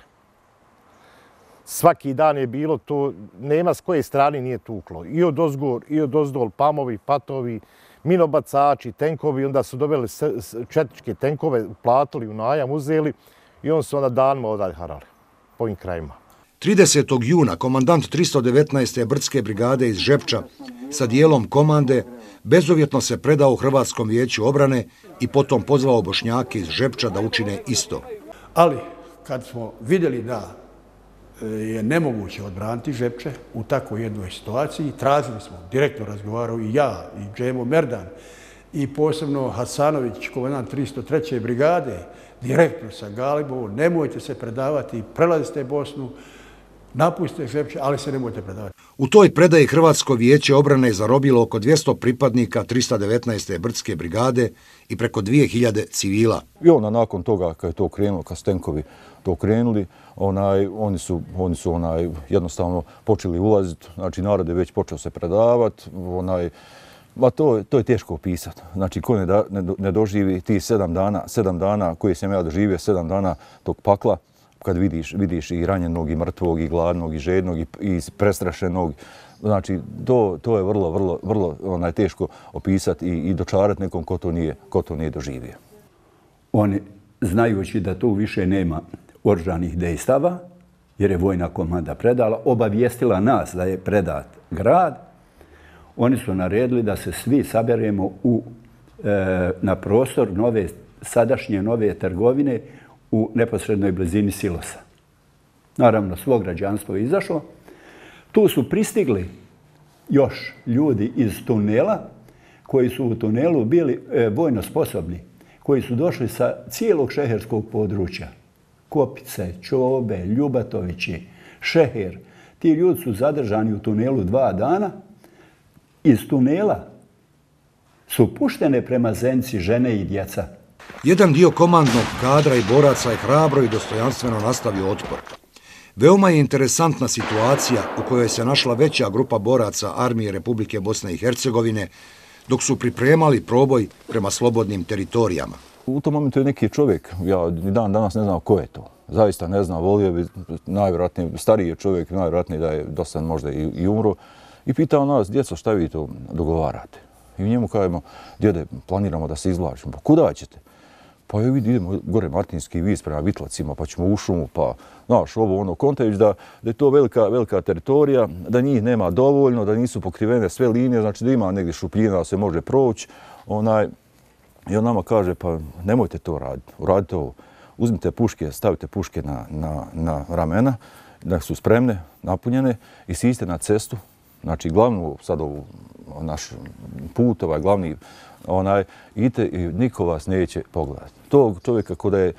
Svaki dan je bilo to, nema s koje strane nije tuklo. I od ozgor, i od ozdol, pamovi, patovi, minobacači, tenkovi, onda su dobili četničke tenkove, platili u najam, uzeli i on su onda danima odalje harali po ovim krajima. tridesetog juna komandant tristo devetnaeste brdske brigade iz Žepča sa dijelom komande bezuvjetno se predao Hrvatskom vijeću obrane i potom pozvao Bošnjake iz Žepča da učine isto. Ali kad smo vidjeli da je nemoguće odbraniti Žepče u takvoj jednoj situaciji, tražili smo, direktno razgovarao i ja, i Džemo Merdan, i posebno Hasanović, komandant tristo treće brigade, direktno sa Galibovom, nemojte se predavati, prelazite Bosnu, napustite Žepče, ali se nemojte predavati. U toj predaji Hrvatsko vijeće obrane zarobilo oko dvjesto pripadnika tristo devetnaeste brdske brigade i preko dvije hiljade civila. I onda nakon toga, kad je to krenulo, kad Stenkovi to krenuli, onaj, oni su, oni su onaj, jednostavno počeli ulaziti, znači narod je već počeo se predavati, onaj, ma to, to je teško opisati. Znači, ko ne, da, ne, ne doživi ti sedam dana, sedam dana koje sam ja doživio, sedam dana tog pakla, kad vidiš, vidiš i ranjenog, i mrtvog, i gladnog, i žednog, i, i prestrašenog. Znači, to, to je vrlo, vrlo, vrlo onaj, teško opisati i, i dočarati nekom ko to nije, ko to nije doživio. Oni, znajući da tu više nema oružanih dejstava, jer je vojna komanda predala, obavijestila nas da je predat grad, oni su naredili da se svi saberemo u, e, na prostor nove, sadašnje nove trgovine u neposrednoj blizini silosa. Naravno, svo građanstvo je izašlo. Tu su pristigli još ljudi iz tunela, koji su u tunelu bili e, vojno sposobni, koji su došli sa cijelog šeherskog područja. Kopice, Čobe, Ljubatovići, Šeher. Ti ljudi su zadržani u tunelu dva dana. Iz tunela su puštene prema Zenci žene i djeca. Jedan dio komandnog kadra i boraca je hrabro i dostojanstveno nastavio otpor. Veoma je interesantna situacija u kojoj se našla veća grupa boraca Armije Republike Bosne i Hercegovine dok su pripremali proboj prema slobodnim teritorijama. U tom momentu je neki čovjek, ja ni dan danas ne znam ko je to. Zaista ne znam, volio bi, najvjerojatnije, stariji je čovjek, najvjerojatnije da je dosta možda i, i umro. I pitao nas, djeco, šta vi to dogovarate? I njemu kažemo, djede, planiramo da se izvlačimo. Pa kuda ćete? Pa je vidi, idemo gore Martinski vis prema Vitlacima, pa ćemo u šumu, pa znaš, ovo ono, kontajuć da, da je to velika, velika teritorija, da njih nema dovoljno, da nisu pokrivene sve linije, znači da ima negdje šupljina da se može proći. Onaj, i on nama kaže, pa nemojte to raditi, uradite ovo. Uzmite puške, stavite puške na, na, na ramena, da su spremne, napunjene i siđite na cestu. Znači, glavnu, sad ovu naš put, ovaj glavni, onaj, idite i niko vas neće pogledati. Tog čovjeka kod je,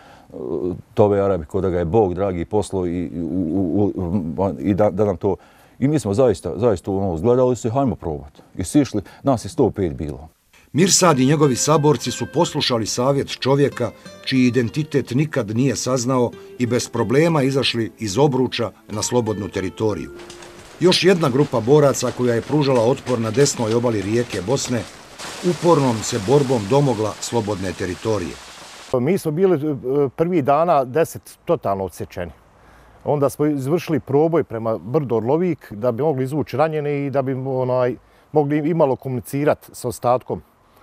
tove Arabi, kod ga je Bog, dragi, poslao i, u, u, i da, da nam to... I mi smo zaista, zaista ono, zgledali se, hajmo probati. I sišli, nas je sto pet bilo. Mirsad i njegovi saborci su poslušali savjet čovjeka čiji identitet nikad nije saznao i bez problema izašli iz obruča na slobodnu teritoriju. Još jedna grupa boraca koja je pružala otpor na desnoj obali rijeke Bosne upornom se borbom domogla slobodne teritorije. Mi smo bili prvi dana deset totalno odsečeni. Onda smo izvršili proboj prema brdo Orlovik da bi mogli izvući ranjene i da bi onaj, mogli imalo komunicirati s ostatkom.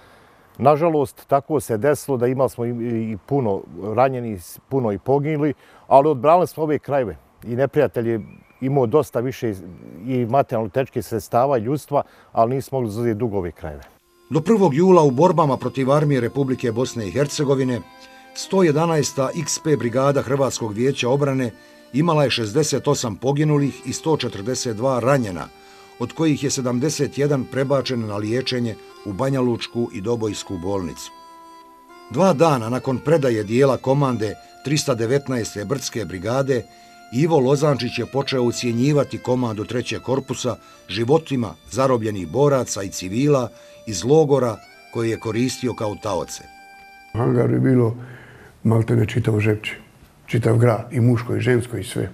Nažalost, tako se desilo da imali smo i puno ranjeni, puno i poginuli, ali odbranili smo ove krajeve i neprijatelj je imao dosta više i materijalno-tehničkih sredstava i ljudstva, ali nismo mogli zauzeti dugo ove krajeve. Do prvog jula u borbama protiv Armije Republike Bosne i Hercegovine sto jedanaesta X P brigada Hrvatskog vijeća obrane imala je šezdeset osam poginulih i sto četrdeset dva ranjena, od kojih je sedamdeset jedan prebačen na liječenje u Banja Lučku i Dobojsku bolnicu. Dva dana nakon predaje dijela komande tristo devetnaeste brdske brigade Ivo Lozančić je počeo ucijenjivati komandu trećeg korpusa životima zarobljenih boraca i civila iz logora koje je koristio kao taoce. U hangaru je bilo maltene čitavo Žepče, čitav grad, i muško, i žensko, i sve.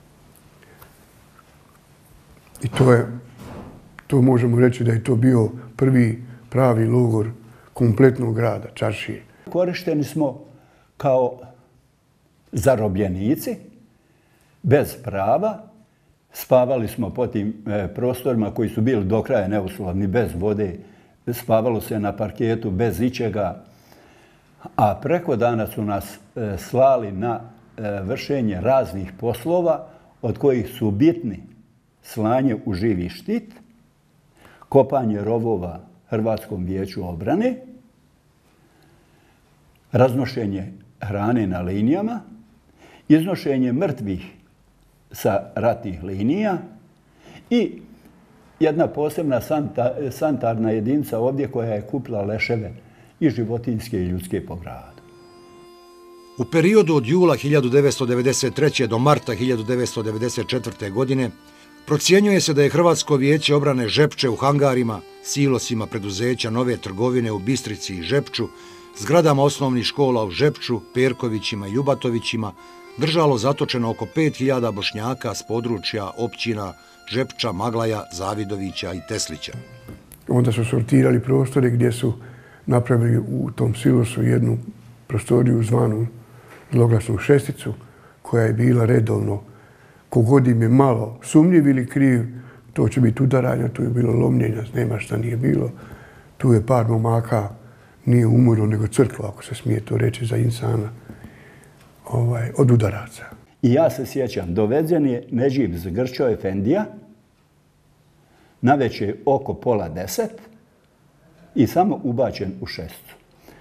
I to je, to možemo reći da je to bio prvi pravi logor kompletnog grada, čaršije. Korišteni smo kao zarobljenici, bez prava, spavali smo po tim prostorima koji su bili do kraja neuslovni, bez vode, spavalo se na parketu bez ičega, a preko dana su nas slali na vršenje raznih poslova, od kojih su bitni slanje u živi štit, kopanje rovova Hrvatskom vijeću obrane, raznošenje hrane na linijama, iznošenje mrtvih sa ratnih linija i jedna posebna santa, sanitarna jedinica ovdje koja je kupila leševe i životinjske i ljudske po gradu. U periodu od jula hiljadu devetsto devedeset treće. do marta hiljadu devetsto devedeset četvrte. godine procjenjuje se da je Hrvatsko vijeće obrane Žepče u hangarima, silosima preduzeća Nove trgovine u Bistrici i Žepču, zgradama osnovnih škola u Žepču, Perkovićima i Ljubatovićima držalo zatočeno oko pet hiljada Bošnjaka s područja općina Žepča, Maglaja, Zavidovića i Teslića. Onda su sortirali prostore gdje su napravili u tom silosu jednu prostoriju zvanu zloglasnu šesticu, koja je bila redovno. Kogod im je malo sumnjiv ili kriv, to će biti udaranja, tu je bilo lomljenja, nema šta nije bilo. Tu je par momaka, nije umrlo, nego crklo, ako se smije to reći za insana, ovaj, od udaraca. I ja se sjećam, dovezen je Neđib Zgrčo Efendija, navečer oko pola deset i samo ubačen u šesticu.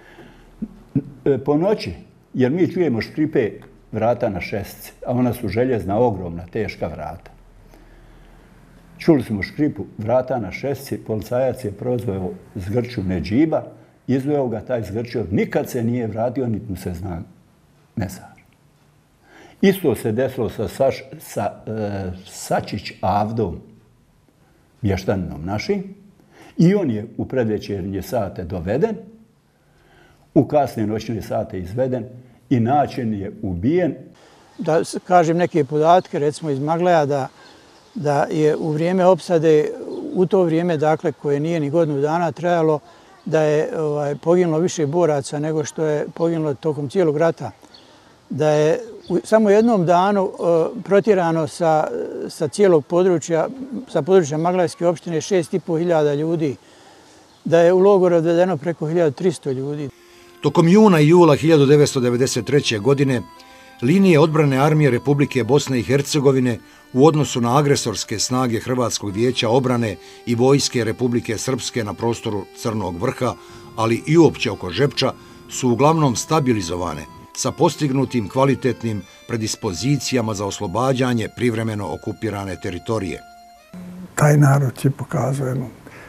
Po noći, jer mi čujemo štripe vrata na šestici, a ona su željezna, ogromna, teška vrata. Čuli smo škripu vrata na šestici, policajac je prozvao Zgrču Neđiba, izveo ga taj Zgrčo, nikad se nije vratio, niti mu se zna mesar. Isto se desilo sa, Saš, sa e, Sačić Avdom, mještaninom našim, i on je u predvečernje sate doveden, u kasne noćne sate izveden i naćen je ubijen. Da kažem neke podatke, recimo iz Maglaja, da, da je u vrijeme opsade, u to vrijeme, dakle, koje nije ni godinu dana trajalo, da je ovaj, poginulo više boraca nego što je poginulo tokom cijelog rata. Da je u samo jednom danu uh, protjerano sa, sa cijelog područja, sa područja Maglajske opštine šest i po hiljada ljudi. Da je u logor odvedeno preko hiljadu tristo ljudi. Tokom juna i jula hiljadu devetsto devedeset treće. godine linije odbrane armije Republike Bosne i Hercegovine u odnosu na agresorske snage Hrvatskog vijeća obrane i vojske Republike Srpske na prostoru Crnog vrha, ali i uopće oko Žepča, su uglavnom stabilizovane sa postignutim kvalitetnim predispozicijama za oslobađanje privremeno okupirane teritorije. Taj narod je pokazao jednu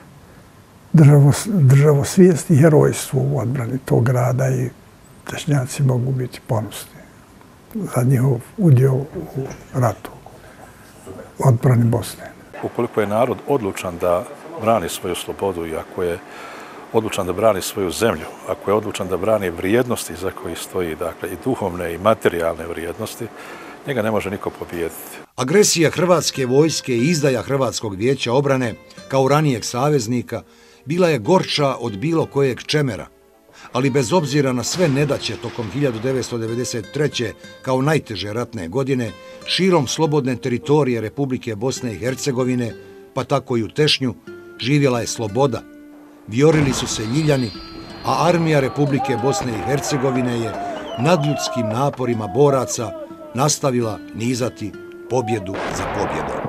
državosvijest i herojstvo u odbrani tog grada i Tešnjaci mogu biti ponosni za njihov udio u ratu odbrani Bosne. Ukoliko je narod odlučan da brani svoju slobodu i ako je odlučan da brani svoju zemlju, ako je odlučan da brani vrijednosti za koji stoji, dakle i duhovne i materijalne vrijednosti, njega ne može niko pobijediti. Agresija Hrvatske vojske i izdaja Hrvatskog vijeća obrane kao ranijeg saveznika bila je gorča od bilo kojeg čemera, ali bez obzira na sve nedaće tokom hiljadu devetsto devedeset treće. kao najteže ratne godine, širom slobodne teritorije Republike Bosne i Hercegovine, pa tako i u Tešnju, živjela je sloboda. Vjorili su se Ljiljani, a armija Republike Bosne i Hercegovine je nadljudskim naporima boraca nastavila nizati pobjedu za pobjedom.